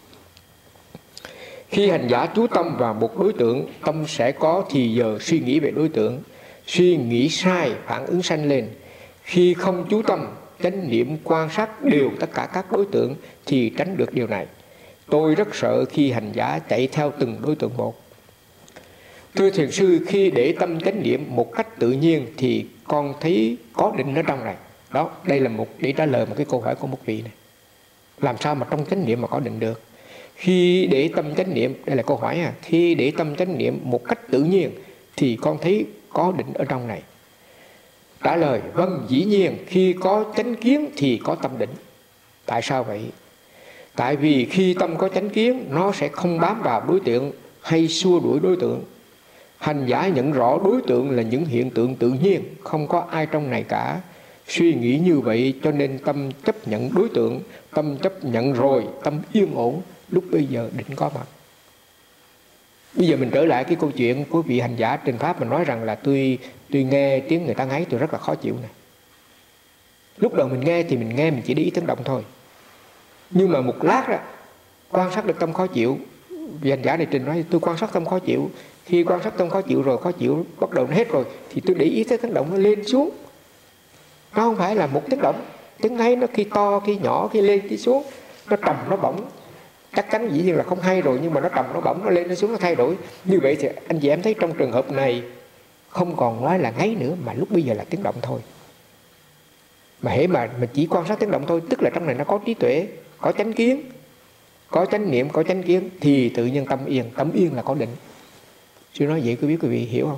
Khi hành giả chú tâm vào một đối tượng, tâm sẽ có thì giờ suy nghĩ về đối tượng. Suy nghĩ sai, phản ứng sanh lên. Khi không chú tâm, chánh niệm quan sát đều tất cả các đối tượng thì tránh được điều này. Tôi rất sợ khi hành giả chạy theo từng đối tượng một. Thưa thiền sư, khi để tâm chánh niệm một cách tự nhiên thì con thấy có định ở trong này. Đó, đây là một để trả lời một cái câu hỏi của một vị này. Làm sao mà trong chánh niệm mà có định được? Khi để tâm chánh niệm, đây là câu hỏi à, khi để tâm chánh niệm một cách tự nhiên thì con thấy có định ở trong này. Trả lời: vâng, dĩ nhiên khi có chánh kiến thì có tâm định. Tại sao vậy? Tại vì khi tâm có chánh kiến, nó sẽ không bám vào đối tượng hay xua đuổi đối tượng. Hành giả nhận rõ đối tượng là những hiện tượng tự nhiên, không có ai trong này cả. Suy nghĩ như vậy cho nên tâm chấp nhận đối tượng. Tâm chấp nhận rồi, tâm yên ổn, lúc bây giờ định có mặt. Bây giờ mình trở lại cái câu chuyện của vị hành giả trên Pháp. Mình nói rằng là tôi, tôi nghe tiếng người ta ngáy tôi rất là khó chịu này. Lúc đầu mình nghe thì mình nghe mình chỉ để ý tiếng động thôi. Nhưng mà một lát ra quan sát được tâm khó chịu. Vị hành giả này trình nói tôi quan sát tâm khó chịu. Khi quan sát tâm khó chịu rồi, khó chịu bắt đầu nó hết rồi, thì tôi để ý tới tiếng động nó lên xuống. Nó không phải là một tiếng động. Tiếng ngáy nó khi to, khi nhỏ, khi lên, khi xuống, nó trầm, nó bổng. Chắc chắn dĩ nhiên là không hay rồi, nhưng mà nó trầm, nó bổng, nó lên, nó xuống, nó thay đổi. Như vậy thì anh chị em thấy trong trường hợp này không còn nói là ngáy nữa, mà lúc bây giờ là tiếng động thôi. Mà hễ mà mình chỉ quan sát tiếng động thôi, tức là trong này nó có trí tuệ, có chánh kiến, có chánh niệm, có chánh kiến, thì tự nhiên tâm yên. Tâm yên là có định. Sư nói vậy quý biết quý vị hiểu không?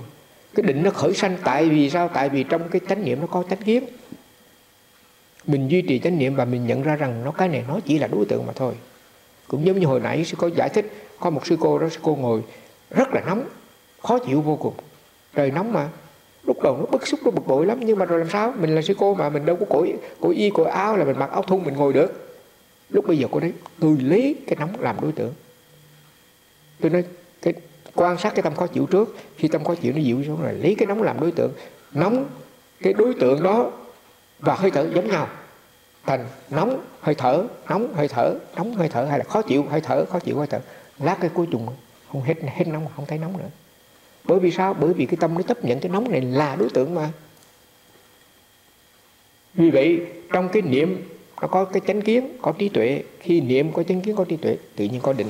Cái định nó khởi sanh tại vì sao? Tại vì trong cái chánh niệm nó có chánh kiến. Mình duy trì chánh niệm và mình nhận ra rằng nó cái này nó chỉ là đối tượng mà thôi. Cũng giống như hồi nãy sư cô giải thích, có một sư cô đó, sư cô ngồi rất là nóng, khó chịu vô cùng. Trời nóng mà, lúc đầu nó bức xúc, nó bực bội lắm, nhưng mà rồi làm sao? Mình là sư cô mà, mình đâu có cội cội y cội áo là mình mặc áo thun mình ngồi được. Lúc bây giờ cô đấy, tôi lấy cái nóng làm đối tượng. Tôi nói cái quan sát cái tâm khó chịu trước, khi tâm khó chịu nó dịu xuống rồi lấy cái nóng làm đối tượng. Nóng, cái đối tượng đó và hơi thở giống nhau, thành nóng hơi thở, nóng hơi thở, nóng hơi thở, hay là khó chịu hơi thở, khó chịu hơi thở. Lát cái cuối cùng không hết hết nóng, không thấy nóng nữa. Bởi vì sao? Bởi vì cái tâm nó chấp nhận cái nóng này là đối tượng mà. Vì vậy trong cái niệm nó có cái chánh kiến, có trí tuệ. Khi niệm có chánh kiến, có trí tuệ, tự nhiên có định.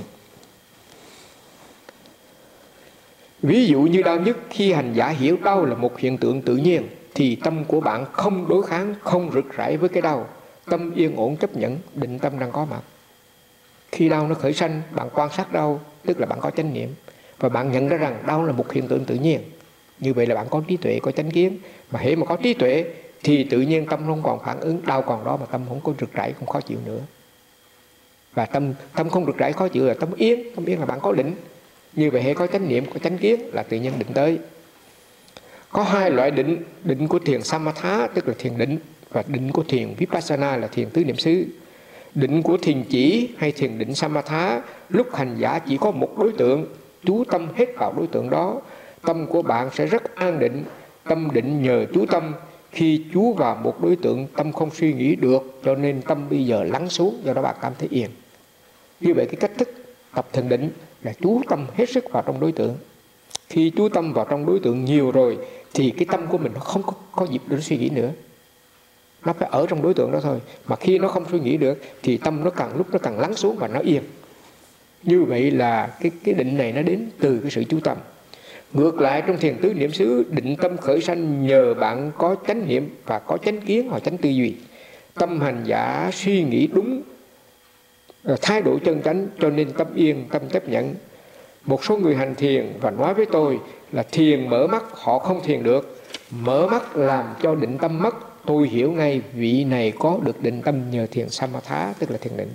Ví dụ như đau nhức, khi hành giả hiểu đau là một hiện tượng tự nhiên thì tâm của bạn không đối kháng, không rực rãi với cái đau. Tâm yên ổn chấp nhận, định tâm đang có mặt. Khi đau nó khởi sanh, bạn quan sát đau, tức là bạn có chánh niệm. Và bạn nhận ra rằng đau là một hiện tượng tự nhiên. Như vậy là bạn có trí tuệ, có chánh kiến. Mà hễ mà có trí tuệ thì tự nhiên tâm không còn phản ứng, đau còn đó mà tâm không có rực rãi, không khó chịu nữa. Và tâm tâm không rực rãi khó chịu là tâm yên, tâm yên là bạn có định. Như vậy hễ có chánh niệm, có chánh kiến là tự nhiên định tới. Có hai loại định, định của thiền Samatha tức là thiền định, và định của thiền Vipassana là thiền tứ niệm xứ. Định của thiền chỉ hay thiền định Samatha, lúc hành giả chỉ có một đối tượng, chú tâm hết vào đối tượng đó, tâm của bạn sẽ rất an định. Tâm định nhờ chú tâm, khi chú vào một đối tượng tâm không suy nghĩ được, cho nên tâm bây giờ lắng xuống, do đó bạn cảm thấy yên. Như vậy cái cách thức tập thiền định là chú tâm hết sức vào trong đối tượng. Khi chú tâm vào trong đối tượng nhiều rồi thì cái tâm của mình nó không có, có dịp để suy nghĩ nữa. Nó phải ở trong đối tượng đó thôi. Mà khi nó không suy nghĩ được thì tâm nó càng lúc nó càng lắng xuống và nó yên. Như vậy là cái, cái định này nó đến từ cái sự chú tâm. Ngược lại trong thiền tứ niệm xứ, định tâm khởi sanh nhờ bạn có chánh niệm và có chánh kiến hoặc chánh tư duy. Tâm hành giả suy nghĩ đúng, thái độ chân chánh, cho nên tâm yên, tâm chấp nhận. Một số người hành thiền và nói với tôi là thiền mở mắt họ không thiền được. Mở mắt làm cho định tâm mất. Tôi hiểu ngay vị này có được định tâm nhờ thiền Samatha, tức là thiền định.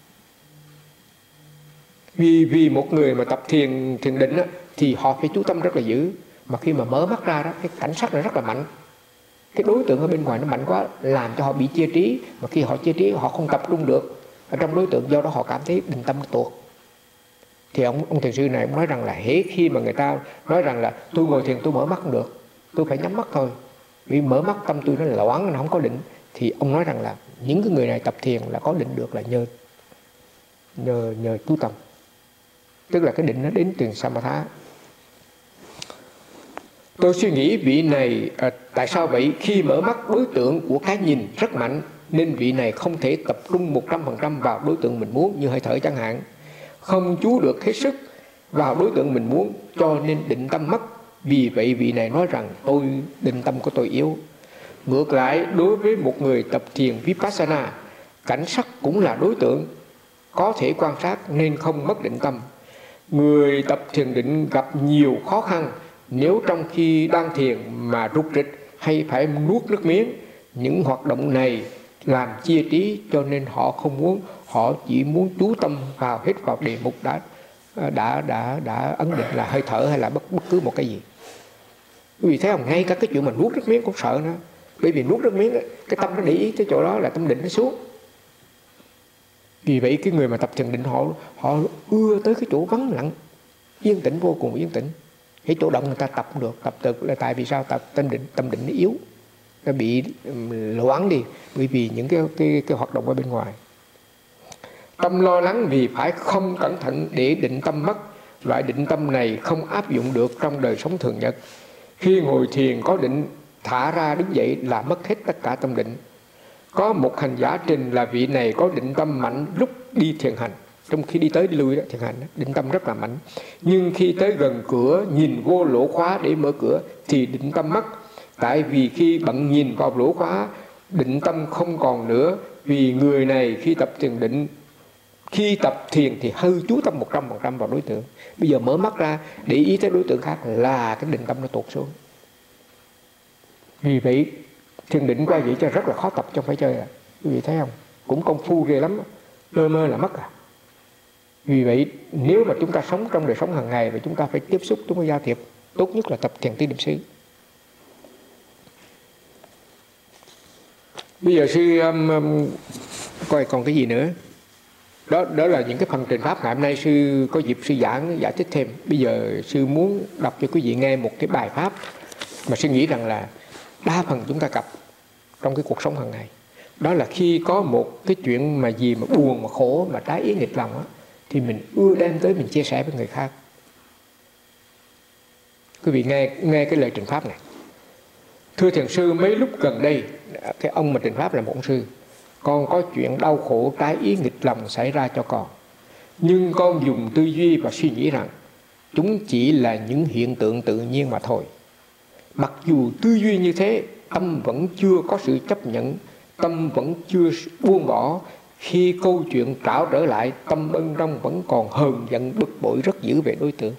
Vì vì một người mà tập thiền thiền định á, thì họ phải chú tâm rất là dữ. Mà khi mà mở mắt ra đó, cái cảnh sắc nó rất là mạnh. Cái đối tượng ở bên ngoài nó mạnh quá, làm cho họ bị chia trí. Mà khi họ chia trí họ không tập trung được ở trong đối tượng, do đó họ cảm thấy định tâm nó tuột. Thì ông ông thiền sư này ông nói rằng là hễ khi mà người ta nói rằng là tôi ngồi thiền tôi mở mắt không được, tôi phải nhắm mắt thôi, vì mở mắt tâm tôi nó loãng, nó không có định. Thì ông nói rằng là những cái người này tập thiền là có định được là nhờ nhờ nhờ chú tâm, tức là cái định nó đến từ Samatha. Tôi suy nghĩ vị này à, tại sao vậy? Khi mở mắt đối tượng của cái nhìn rất mạnh, nên vị này không thể tập trung một trăm phần trăm vào đối tượng mình muốn, như hơi thở chẳng hạn. Không chú được hết sức vào đối tượng mình muốn, cho nên định tâm mất. Vì vậy vị này nói rằng tôi định tâm của tôi yếu. Ngược lại, đối với một người tập thiền Vipassana, cảnh sắc cũng là đối tượng có thể quan sát nên không mất định tâm. Người tập thiền định gặp nhiều khó khăn nếu trong khi đang thiền mà rục rịch hay phải nuốt nước miếng. Những hoạt động này làm chia trí, cho nên họ không muốn, họ chỉ muốn chú tâm vào hết vào đề mục đã đã đã đã ấn định là hơi thở hay là bất bất cứ một cái gì. Quý vị thấy không, ngay cả cái chuyện mà nuốt nước miếng cũng sợ nữa. Bởi vì nuốt nước miếng cái tâm nó để ý tới chỗ đó là tâm định nó xuống. Vì vậy cái người mà tập thiền định họ họ ưa tới cái chỗ vắng lặng, yên tĩnh, vô cùng yên tĩnh. Cái chỗ động người ta tập không được, tập được là tại vì sao? Tập tâm định, tâm định nó yếu, nó bị loãng đi bởi vì những cái cái cái hoạt động ở bên ngoài. Tâm lo lắng vì phải không cẩn thận để định tâm mất. Loại định tâm này không áp dụng được trong đời sống thường nhật. Khi ngồi thiền có định thả ra đứng dậy là mất hết tất cả tâm định. Có một hành giả trình là vị này có định tâm mạnh lúc đi thiền hành, trong khi đi tới đi lui đó, thiền hành đó, định tâm rất là mạnh. Nhưng khi tới gần cửa nhìn vô lỗ khóa để mở cửa thì định tâm mất. Tại vì khi bận nhìn vào lỗ khóa, định tâm không còn nữa. Vì người này khi tập thiền định, khi tập thiền thì hư chú tâm một trăm phần trăm vào đối tượng. Bây giờ mở mắt ra để ý tới đối tượng khác là cái định tâm nó tụt xuống. Vì vậy thiền định qua vậy cho rất là khó tập, cho phải chơi à. Quý vị thấy không? Cũng công phu ghê lắm, lơ mơ là mất à. Vì vậy nếu mà chúng ta sống trong đời sống hàng ngày và chúng ta phải tiếp xúc, chúng ta giao thiệp, tốt nhất là tập thiền tứ niệm xứ. Bây giờ sư um, um, coi còn cái gì nữa. Đó đó là những cái phần trình pháp ngày hôm nay sư có dịp sư giảng giải thích thêm. Bây giờ sư muốn đọc cho quý vị nghe một cái bài pháp mà sư nghĩ rằng là đa phần chúng ta gặp trong cái cuộc sống hàng ngày. Đó là khi có một cái chuyện mà gì mà buồn, mà khổ, mà trái ý nghịch lòng á, thì mình ưa đem tới mình chia sẻ với người khác. Quý vị nghe nghe cái lời trình pháp này. Thưa thiền sư, mấy lúc gần đây, cái ông mà trình pháp là một ông sư, con có chuyện đau khổ trái ý nghịch lòng xảy ra cho con. Nhưng con dùng tư duy và suy nghĩ rằng chúng chỉ là những hiện tượng tự nhiên mà thôi. Mặc dù tư duy như thế, tâm vẫn chưa có sự chấp nhận, tâm vẫn chưa buông bỏ. Khi câu chuyện trảo trở lại, tâm bên trong vẫn còn hờn giận bực bội rất dữ về đối tượng.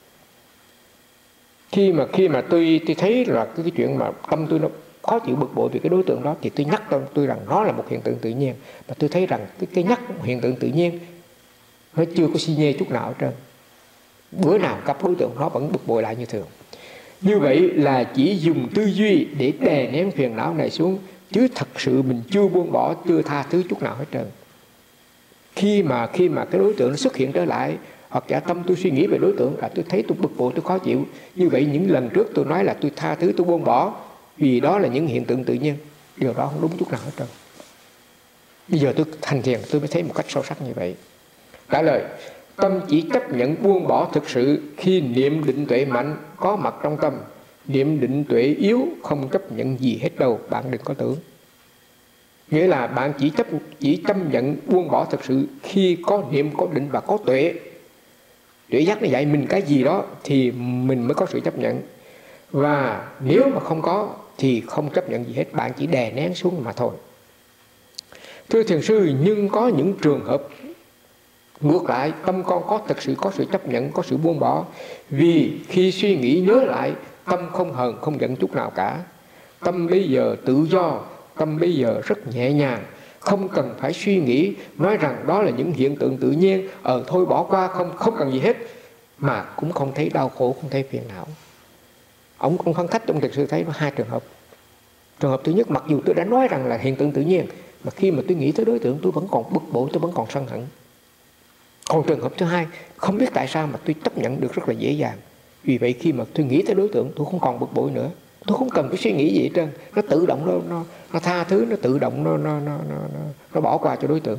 Khi mà khi mà tôi tôi thấy là cái, cái chuyện mà tâm tôi nó khó chịu bực bội về cái đối tượng đó, thì tôi nhắc tôi, tôi rằng nó là một hiện tượng tự nhiên. Và tôi thấy rằng cái, cái nhắc hiện tượng tự nhiên nó chưa có si nhê chút nào hết trơn. Bữa nào gặp đối tượng nó vẫn bực bội lại như thường. Như vậy là chỉ dùng tư duy để đè nén phiền não này xuống, chứ thật sự mình chưa buông bỏ, chưa tha thứ chút nào hết trơn. Khi mà khi mà cái đối tượng nó xuất hiện trở lại, hoặc giả tâm tôi suy nghĩ về đối tượng là tôi thấy tôi bực bội, tôi khó chịu. Như vậy những lần trước tôi nói là tôi tha thứ, tôi buông bỏ, vì đó là những hiện tượng tự nhiên. Điều đó không đúng chút nào hết trơn. Bây giờ tôi thành thiền tôi mới thấy một cách sâu sắc như vậy. Trả lời: tâm chỉ chấp nhận buông bỏ thực sự khi niệm định tuệ mạnh có mặt trong tâm. Niệm định tuệ yếu không chấp nhận gì hết đâu, bạn đừng có tưởng. Nghĩa là bạn chỉ chấp chỉ chấp nhận buông bỏ thực sự khi có niệm, có định và có tuệ. Tuệ giác nó dạy mình cái gì đó thì mình mới có sự chấp nhận. Và nếu mà không có thì không chấp nhận gì hết, bạn chỉ đè nén xuống mà thôi. Thưa thiền sư, nhưng có những trường hợp ngược lại, tâm con có thực sự có sự chấp nhận, có sự buông bỏ. Vì khi suy nghĩ nhớ lại, tâm không hờn, không giận chút nào cả. Tâm bây giờ tự do, tâm bây giờ rất nhẹ nhàng, không cần phải suy nghĩ, nói rằng đó là những hiện tượng tự nhiên, ờ thôi bỏ qua, không không cần gì hết, mà cũng không thấy đau khổ, không thấy phiền não. Ông ông phân tích trong thiền sư thấy có hai trường hợp. Trường hợp thứ nhất, mặc dù tôi đã nói rằng là hiện tượng tự nhiên, mà khi mà tôi nghĩ tới đối tượng tôi vẫn còn bực bội, tôi vẫn còn sân hận. Còn trường hợp thứ hai, không biết tại sao mà tôi chấp nhận được rất là dễ dàng. Vì vậy khi mà tôi nghĩ tới đối tượng, tôi không còn bực bội nữa. Tôi không cần phải suy nghĩ gì hết trơn. Nó tự động, nó, nó, nó tha thứ, nó tự động, nó, nó, nó, nó, nó bỏ qua cho đối tượng.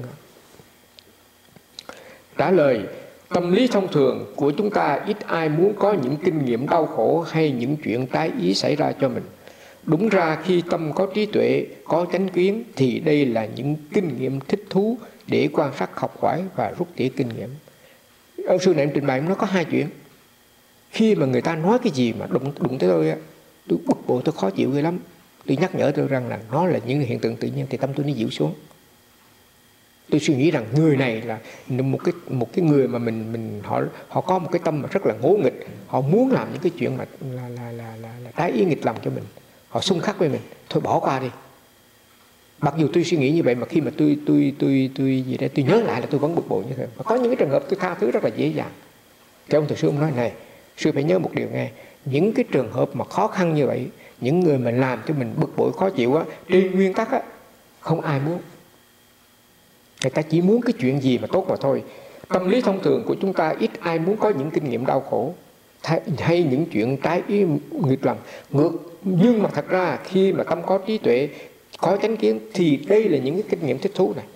Trả lời: tâm lý thông thường của chúng ta ít ai muốn có những kinh nghiệm đau khổ hay những chuyện trái ý xảy ra cho mình. Đúng ra khi tâm có trí tuệ, có chánh kiến thì đây là những kinh nghiệm thích thú để quan sát, học hỏi và rút tỉa kinh nghiệm. Ông sư này em trình bày nó có hai chuyện. Khi mà người ta nói cái gì mà đụng, đụng tới tôi, tôi bực bội, tôi khó chịu ghê lắm. Tôi nhắc nhở tôi rằng là nó là những hiện tượng tự nhiên thì tâm tôi nó dịu xuống. Tôi suy nghĩ rằng người này là một cái một cái người mà mình mình họ họ có một cái tâm mà rất là ngỗ nghịch, họ muốn làm những cái chuyện mà là là là là, là trái ý nghịch lòng cho mình, họ xung khắc với mình, thôi bỏ qua đi. Mặc dù tôi suy nghĩ như vậy mà khi mà tôi tôi tôi tôi gì đấy tôi nhớ lại là tôi vẫn bực bội như thế. Mà có những cái trường hợp tôi tha thứ rất là dễ dàng. Thì ông thầy sư ông nói này, sư phải nhớ một điều nghe, những cái trường hợp mà khó khăn như vậy, những người mà làm cho mình bực bội khó chịu á, trên nguyên tắc á, không ai muốn. Người ta chỉ muốn cái chuyện gì mà tốt mà thôi. Tâm lý thông thường của chúng ta ít ai muốn có những kinh nghiệm đau khổ hay những chuyện trái ý nghịch lòng ngược. Nhưng mà thật ra khi mà tâm có trí tuệ, có chánh kiến thì đây là những cái kinh nghiệm thích thú này.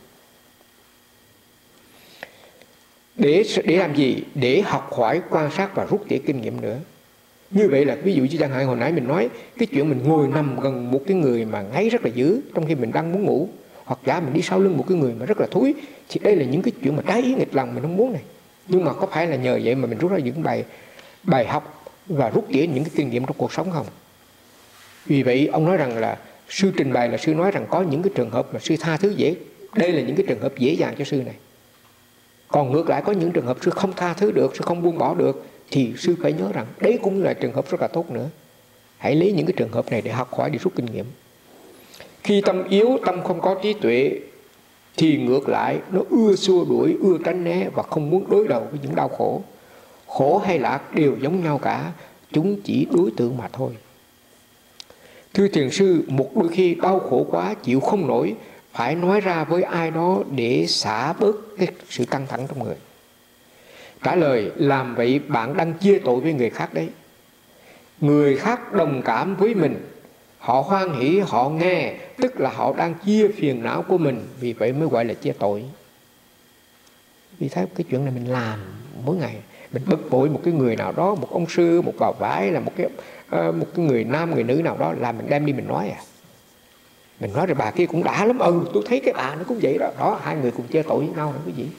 Để để làm gì? Để học hỏi, quan sát và rút tỉa kinh nghiệm nữa. Như vậy là ví dụ như chẳng hạn hồi nãy mình nói cái chuyện mình ngồi nằm gần một cái người mà ngáy rất là dữ trong khi mình đang muốn ngủ, hoặc giả mình đi sau lưng một cái người mà rất là thúi, thì đây là những cái chuyện mà trái ý nghịch lòng mình không muốn này. Nhưng mà có phải là nhờ vậy mà mình rút ra những bài bài học và rút tỉa những cái kinh nghiệm trong cuộc sống không? Vì vậy ông nói rằng là sư trình bày là sư nói rằng có những cái trường hợp mà sư tha thứ dễ. Đây là những cái trường hợp dễ dàng cho sư này. Còn ngược lại có những trường hợp sư không tha thứ được, sư không buông bỏ được, thì sư phải nhớ rằng đấy cũng là trường hợp rất là tốt nữa. Hãy lấy những cái trường hợp này để học hỏi, để rút kinh nghiệm. Khi tâm yếu, tâm không có trí tuệ, thì ngược lại nó ưa xua đuổi, ưa tránh né và không muốn đối đầu với những đau khổ. Khổ hay lạc đều giống nhau cả, chúng chỉ đối tượng mà thôi. Thưa thiền sư, một đôi khi đau khổ quá chịu không nổi, phải nói ra với ai đó để xả bớt cái sự căng thẳng trong người. Trả lời, làm vậy bạn đang chia tội với người khác đấy. Người khác đồng cảm với mình, họ hoan hỷ, họ nghe, tức là họ đang chia phiền não của mình, vì vậy mới gọi là chia tội. Vì thế cái chuyện này mình làm mỗi ngày, mình bực bội một cái người nào đó, một ông sư, một bà vải, là một cái uh, một cái người nam, người nữ nào đó, là mình đem đi mình nói à. Mình nói rồi bà kia cũng đã lắm, ừ tôi thấy cái bà nó cũng vậy đó. Đó, hai người cùng chia tội với nhau nữa cái gì.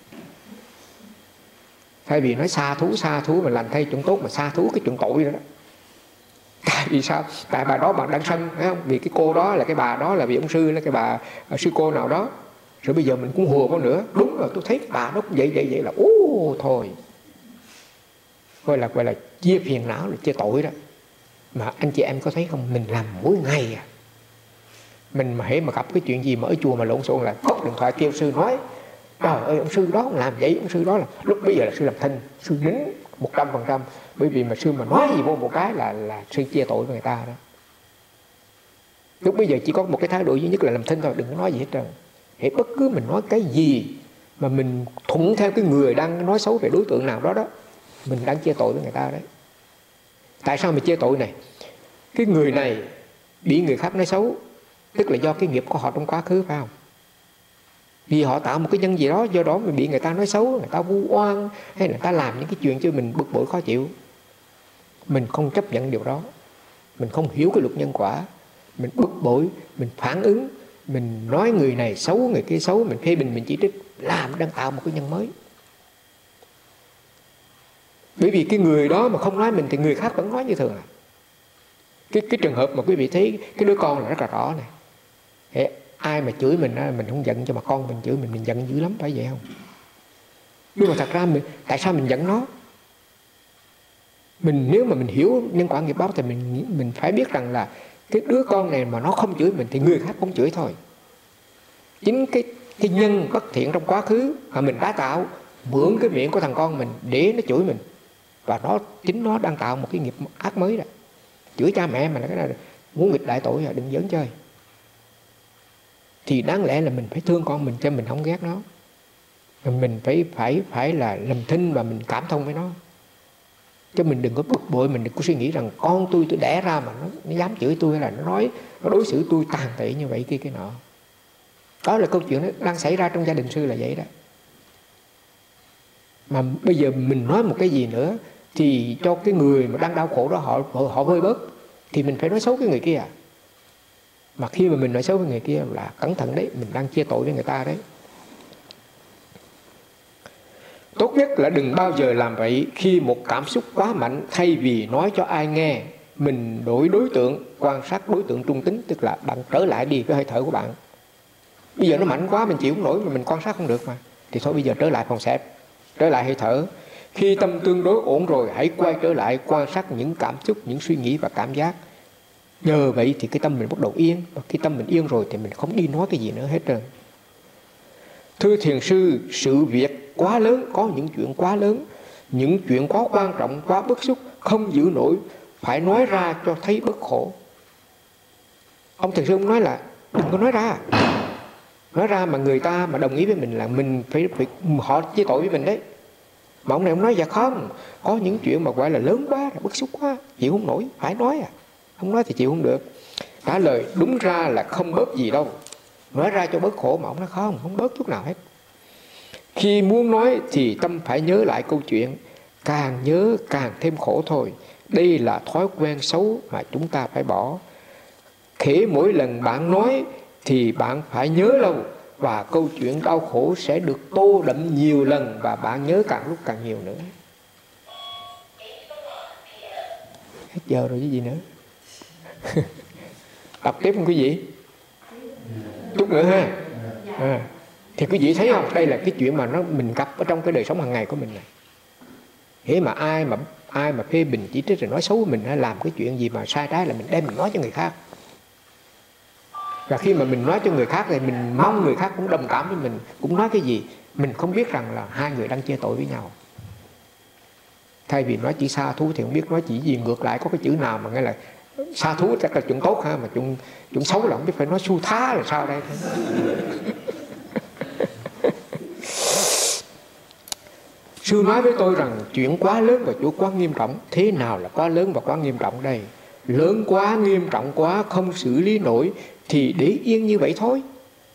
Thay vì nói xa thú, xa thú mà làm thay chuyện tốt, mà xa thú cái chuyện tội đó, đó. Tại vì sao? Tại bà đó bạn đang sân, phải không? Vì cái cô đó là cái bà đó là vì ông sư, là cái bà sư cô nào đó. Rồi bây giờ mình cũng hùa có nữa. Đúng rồi, tôi thấy bà đó cũng vậy vậy vậy là ô thôi. Gọi là gọi là chia phiền não, là chia tội đó. Mà anh chị em có thấy không? Mình làm mỗi ngày à. Mình mà hễ mà gặp cái chuyện gì mà ở chùa mà lộn xộn là bóc điện thoại kêu sư nói, trời ơi ông sư đó làm vậy, ông sư đó là lúc bây giờ là sư làm thinh, sư nín một trăm phần trăm. Bởi vì mà sư mà nói gì vô một cái là là sư chia tội với người ta đó. Lúc bây giờ chỉ có một cái thái độ duy nhất là làm thinh thôi, đừng có nói gì hết trơn. Hễ bất cứ mình nói cái gì mà mình thuận theo cái người đang nói xấu về đối tượng nào đó đó, mình đang chia tội với người ta đấy. Tại sao mình chia tội này? Cái người này bị người khác nói xấu, tức là do cái nghiệp của họ trong quá khứ, phải không? Vì họ tạo một cái nhân gì đó, do đó mình bị người ta nói xấu, người ta vu oan, hay người ta làm những cái chuyện cho mình bực bội khó chịu. Mình không chấp nhận điều đó, mình không hiểu cái luật nhân quả, mình bực bội, mình phản ứng, mình nói người này xấu, người kia xấu, mình phê bình, mình chỉ trích, làm đang tạo một cái nhân mới. Bởi vì cái người đó mà không nói mình thì người khác vẫn nói như thường à. Cái, cái trường hợp mà quý vị thấy cái đứa con là rất là rõ này. Thế ai mà chửi mình mình không giận, cho mà con mình chửi mình mình giận dữ lắm, phải vậy không? Nhưng mà thật ra mình, tại sao mình giận nó? Mình nếu mà mình hiểu nhân quả nghiệp báo thì mình mình phải biết rằng là cái đứa con này mà nó không chửi mình thì người khác cũng chửi thôi. Chính cái cái nhân bất thiện trong quá khứ mà mình đã tạo, mượn cái miệng của thằng con mình để nó chửi mình, và nó chính nó đang tạo một cái nghiệp ác mới đó. Chửi cha mẹ mà là cái này muốn nghịch đại tội à, đừng giỡn chơi. Thì đáng lẽ là mình phải thương con mình cho mình không ghét nó. Mình phải phải phải là làm thinh và mình cảm thông với nó. Chứ mình đừng có bực bội, mình đừng có suy nghĩ rằng con tôi tôi đẻ ra mà nó, nó dám chửi tôi, hay là nó nói, nó đối xử tôi tàn tệ như vậy kia cái nọ. Đó là câu chuyện đó đang xảy ra trong gia đình sư là vậy đó. Mà bây giờ mình nói một cái gì nữa thì cho cái người mà đang đau khổ đó họ họ, họ vơi bớt, thì mình phải nói xấu cái người kia à. Mà khi mà mình nói xấu với người kia là cẩn thận đấy, mình đang chia tội với người ta đấy. Tốt nhất là đừng bao giờ làm vậy. Khi một cảm xúc quá mạnh, thay vì nói cho ai nghe, mình đổi đối tượng, quan sát đối tượng trung tính, tức là bạn trở lại đi cái hơi thở của bạn. Bây giờ nó mạnh quá mình chịu không nổi mà mình quan sát không được mà, thì thôi bây giờ trở lại phòng xẹp, trở lại hơi thở. Khi tâm tương đối ổn rồi, hãy quay trở lại quan sát những cảm xúc, những suy nghĩ và cảm giác. Nhờ vậy thì cái tâm mình bắt đầu yên. Và khi tâm mình yên rồi thì mình không đi nói cái gì nữa hết trơn. Thưa thiền sư, sự việc quá lớn, có những chuyện quá lớn, những chuyện quá quan trọng, quá bức xúc, không giữ nổi, phải nói ra cho thấy bớt khổ. Ông thiền sư ông nói là đừng có nói ra. Nói ra mà người ta mà đồng ý với mình là mình phải, phải họ chia tội với mình đấy. Mà ông này ông nói dạ không, có những chuyện mà gọi là lớn quá, là bức xúc quá, chịu không nổi, phải nói à. Không nói thì chịu không được. Trả lời đúng ra là không bớt gì đâu, nói ra cho bớt khổ. Mà ông nói không, không bớt chút nào hết. Khi muốn nói thì tâm phải nhớ lại câu chuyện, càng nhớ càng thêm khổ thôi. Đây là thói quen xấu mà chúng ta phải bỏ. Khể mỗi lần bạn nói thì bạn phải nhớ lâu, và câu chuyện đau khổ sẽ được tô đậm nhiều lần, và bạn nhớ càng lúc càng nhiều nữa. Hết giờ rồi chứ gì nữa. Đọc tiếp không quý vị? Chút nữa ha. À, thì quý vị thấy không, đây là cái chuyện mà nó mình gặp ở trong cái đời sống hàng ngày của mình này. Thế mà ai mà ai mà phê bình chỉ trích rồi nói xấu mình hay làm cái chuyện gì mà sai trái là mình đem mình nói cho người khác. Và khi mà mình nói cho người khác thì mình mong người khác cũng đồng cảm với mình, cũng nói cái gì. Mình không biết rằng là hai người đang chia tội với nhau. Thay vì nói chỉ xa thú thì không biết nói chỉ gì ngược lại, có cái chữ nào mà nghe là xa thú chắc là chuyện tốt ha, mà chuyện, chuyện xấu là không biết phải nói su thá là sao đây. Sư nói với tôi rằng chuyện quá lớn và chuyện quá nghiêm trọng. Thế nào là quá lớn và quá nghiêm trọng đây? Lớn quá, nghiêm trọng quá, không xử lý nổi thì để yên như vậy thôi.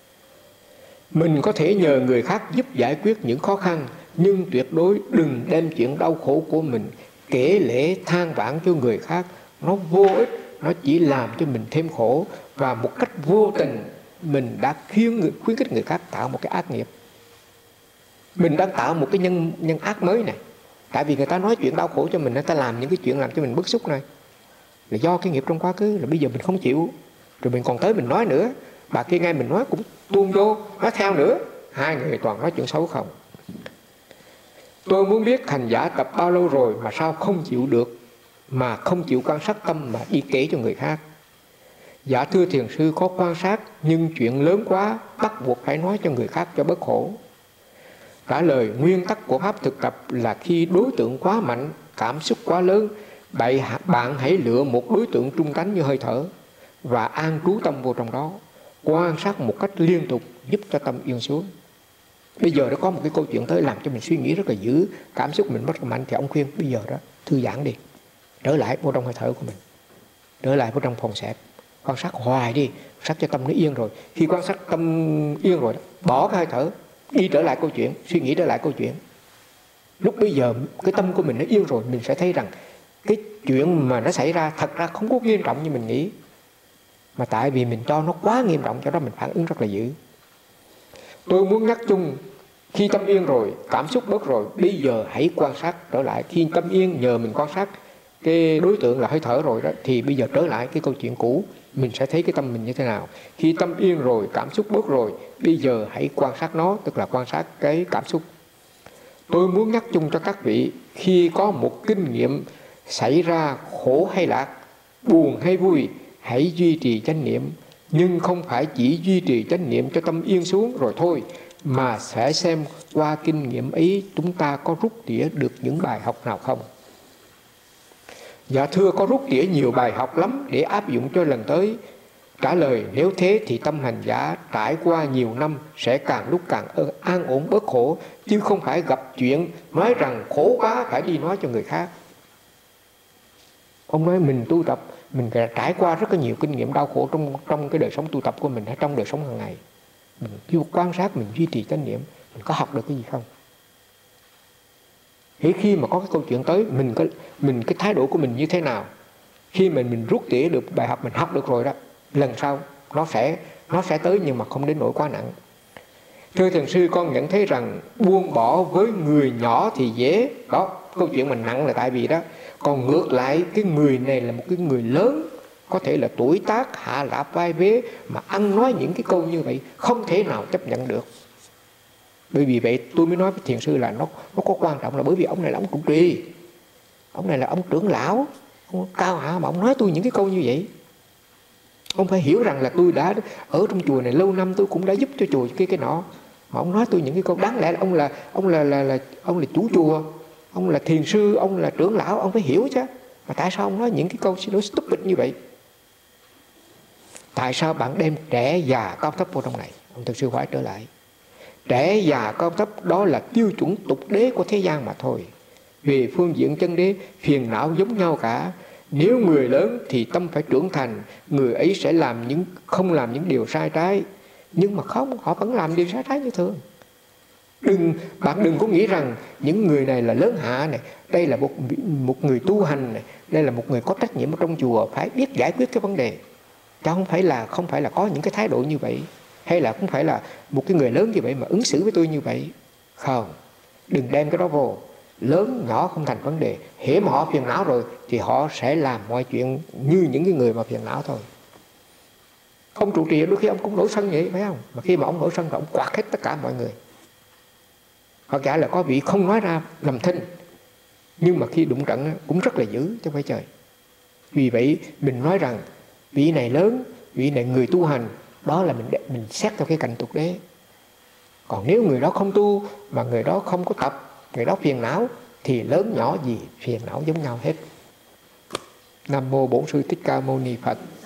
Mình có thể nhờ người khác giúp giải quyết những khó khăn, nhưng tuyệt đối đừng đem chuyện đau khổ của mình kể lể than vãn cho người khác. Nó vô ích, nó chỉ làm cho mình thêm khổ, và một cách vô tình mình đã khiến người, khuyến khích người khác tạo một cái ác nghiệp. Mình đang tạo một cái nhân, nhân ác mới này. Tại vì người ta nói chuyện đau khổ cho mình, người ta làm những cái chuyện làm cho mình bức xúc này, là do cái nghiệp trong quá khứ, là bây giờ mình không chịu, rồi mình còn tới mình nói nữa. Bà kia nghe mình nói cũng tuôn vô, nói theo nữa. Hai người toàn nói chuyện xấu không. Tôi muốn biết hành giả tập bao lâu rồi mà sao không chịu được, mà không chịu quan sát tâm mà đi kể cho người khác. Dạ thưa thiền sư, có quan sát, nhưng chuyện lớn quá bắt buộc phải nói cho người khác cho bớt khổ. Trả lời, nguyên tắc của pháp thực tập là khi đối tượng quá mạnh, cảm xúc quá lớn, bạn hãy lựa một đối tượng trung tánh như hơi thở và an trú tâm vô trong đó, quan sát một cách liên tục giúp cho tâm yên xuống. Bây giờ nó có một cái câu chuyện tới làm cho mình suy nghĩ rất là dữ, cảm xúc mình rất là mạnh, thì ông khuyên bây giờ đó thư giãn đi, trở lại vô trong hơi thở của mình, trở lại vô trong phòng xẹp, quan sát hoài đi, quan sát cho tâm nó yên rồi. Khi quan sát tâm yên rồi đó, bỏ cái hơi thở, đi trở lại câu chuyện, suy nghĩ trở lại câu chuyện. Lúc bây giờ cái tâm của mình nó yên rồi, mình sẽ thấy rằng cái chuyện mà nó xảy ra thật ra không có nghiêm trọng như mình nghĩ, mà tại vì mình cho nó quá nghiêm trọng, cho đó mình phản ứng rất là dữ. Tôi muốn nhắc chung, khi tâm yên rồi, cảm xúc bớt rồi, bây giờ hãy quan sát trở lại. Khi tâm yên nhờ mình quan sát cái đối tượng là hơi thở rồi đó, thì bây giờ trở lại cái câu chuyện cũ, mình sẽ thấy cái tâm mình như thế nào. Khi tâm yên rồi, cảm xúc bớt rồi, bây giờ hãy quan sát nó, tức là quan sát cái cảm xúc. Tôi muốn nhắc chung cho các vị, khi có một kinh nghiệm xảy ra khổ hay lạc, buồn hay vui, hãy duy trì chánh niệm, nhưng không phải chỉ duy trì chánh niệm cho tâm yên xuống rồi thôi, mà sẽ xem qua kinh nghiệm ấy chúng ta có rút tỉa được những bài học nào không. Dạ thưa, có rút tỉa nhiều bài học lắm để áp dụng cho lần tới. Trả lời, nếu thế thì tâm hành giả trải qua nhiều năm sẽ càng lúc càng an ổn bớt khổ, chứ không phải gặp chuyện nói rằng khổ quá phải đi nói cho người khác. Ông nói mình tu tập, mình trải qua rất là nhiều kinh nghiệm đau khổ trong, trong cái đời sống tu tập của mình, hay trong đời sống hàng ngày. Mình cứ quan sát, mình duy trì chánh niệm, mình có học được cái gì không? Thì khi mà có cái câu chuyện tới, mình có mình cái thái độ của mình như thế nào? Khi mình mình rút tỉa được bài học, mình học được rồi đó, lần sau nó sẽ nó sẽ tới, nhưng mà không đến nỗi quá nặng. Thưa thiền sư, con nhận thấy rằng buông bỏ với người nhỏ thì dễ. Đó, câu chuyện mình nặng là tại vì đó. Còn ngược lại, cái người này là một cái người lớn, có thể là tuổi tác, hạ lạp vai vế, mà ăn nói những cái câu như vậy không thể nào chấp nhận được. Bởi vì vậy tôi mới nói với thiền sư là nó, nó có quan trọng, là bởi vì ông này là ông trụ trì, ông này là ông trưởng lão, ông cao hạ, mà ông nói tôi những cái câu như vậy. Ông phải hiểu rằng là tôi đã ở trong chùa này lâu năm, tôi cũng đã giúp cho chùa cái cái nọ, mà ông nói tôi những cái câu đáng lẽ là ông là ông là là, là ông là chủ chùa, ông là thiền sư, ông là trưởng lão, ông phải hiểu chứ. Mà tại sao ông nói những cái câu xin lỗi stupid như vậy? Tại sao bạn đem trẻ già cao thấp vô trong này? Ông thực sư hỏi trở lại. Trẻ già cao thấp đó là tiêu chuẩn tục đế của thế gian mà thôi. Về phương diện chân đế, phiền não giống nhau cả. Nếu người lớn thì tâm phải trưởng thành, người ấy sẽ làm những không làm những điều sai trái. Nhưng mà không, họ vẫn làm điều sai trái như thường. Đừng, bạn đừng có nghĩ rằng những người này là lớn hạ này, đây là một, một người tu hành này, đây là một người có trách nhiệm ở trong chùa, phải biết giải quyết cái vấn đề. Chứ không phải là không phải là có những cái thái độ như vậy, hay là không phải là một cái người lớn như vậy mà ứng xử với tôi như vậy. Không, đừng đem cái đó vô. Lớn nhỏ không thành vấn đề. Hễ mà họ phiền não rồi thì họ sẽ làm mọi chuyện như những cái người mà phiền não thôi. Ông trụ trì đôi khi ông cũng nổi sân vậy, phải không? Mà khi mà ông nổi sân thì ông quạt hết tất cả mọi người. Hoặc giả là có vị không nói ra lầm thinh, Nhưng mà khi đụng trận cũng rất là dữ chứ không phải chơi. Vì vậy mình nói rằng vị này lớn, vị này người tu hành, đó là mình mình xét theo cái cạnh tục đế. Còn nếu người đó không tu mà người đó không có tập, người đó phiền não, thì lớn nhỏ gì phiền não giống nhau hết. Nam mô Bổn Sư Thích Ca Mâu Ni Phật.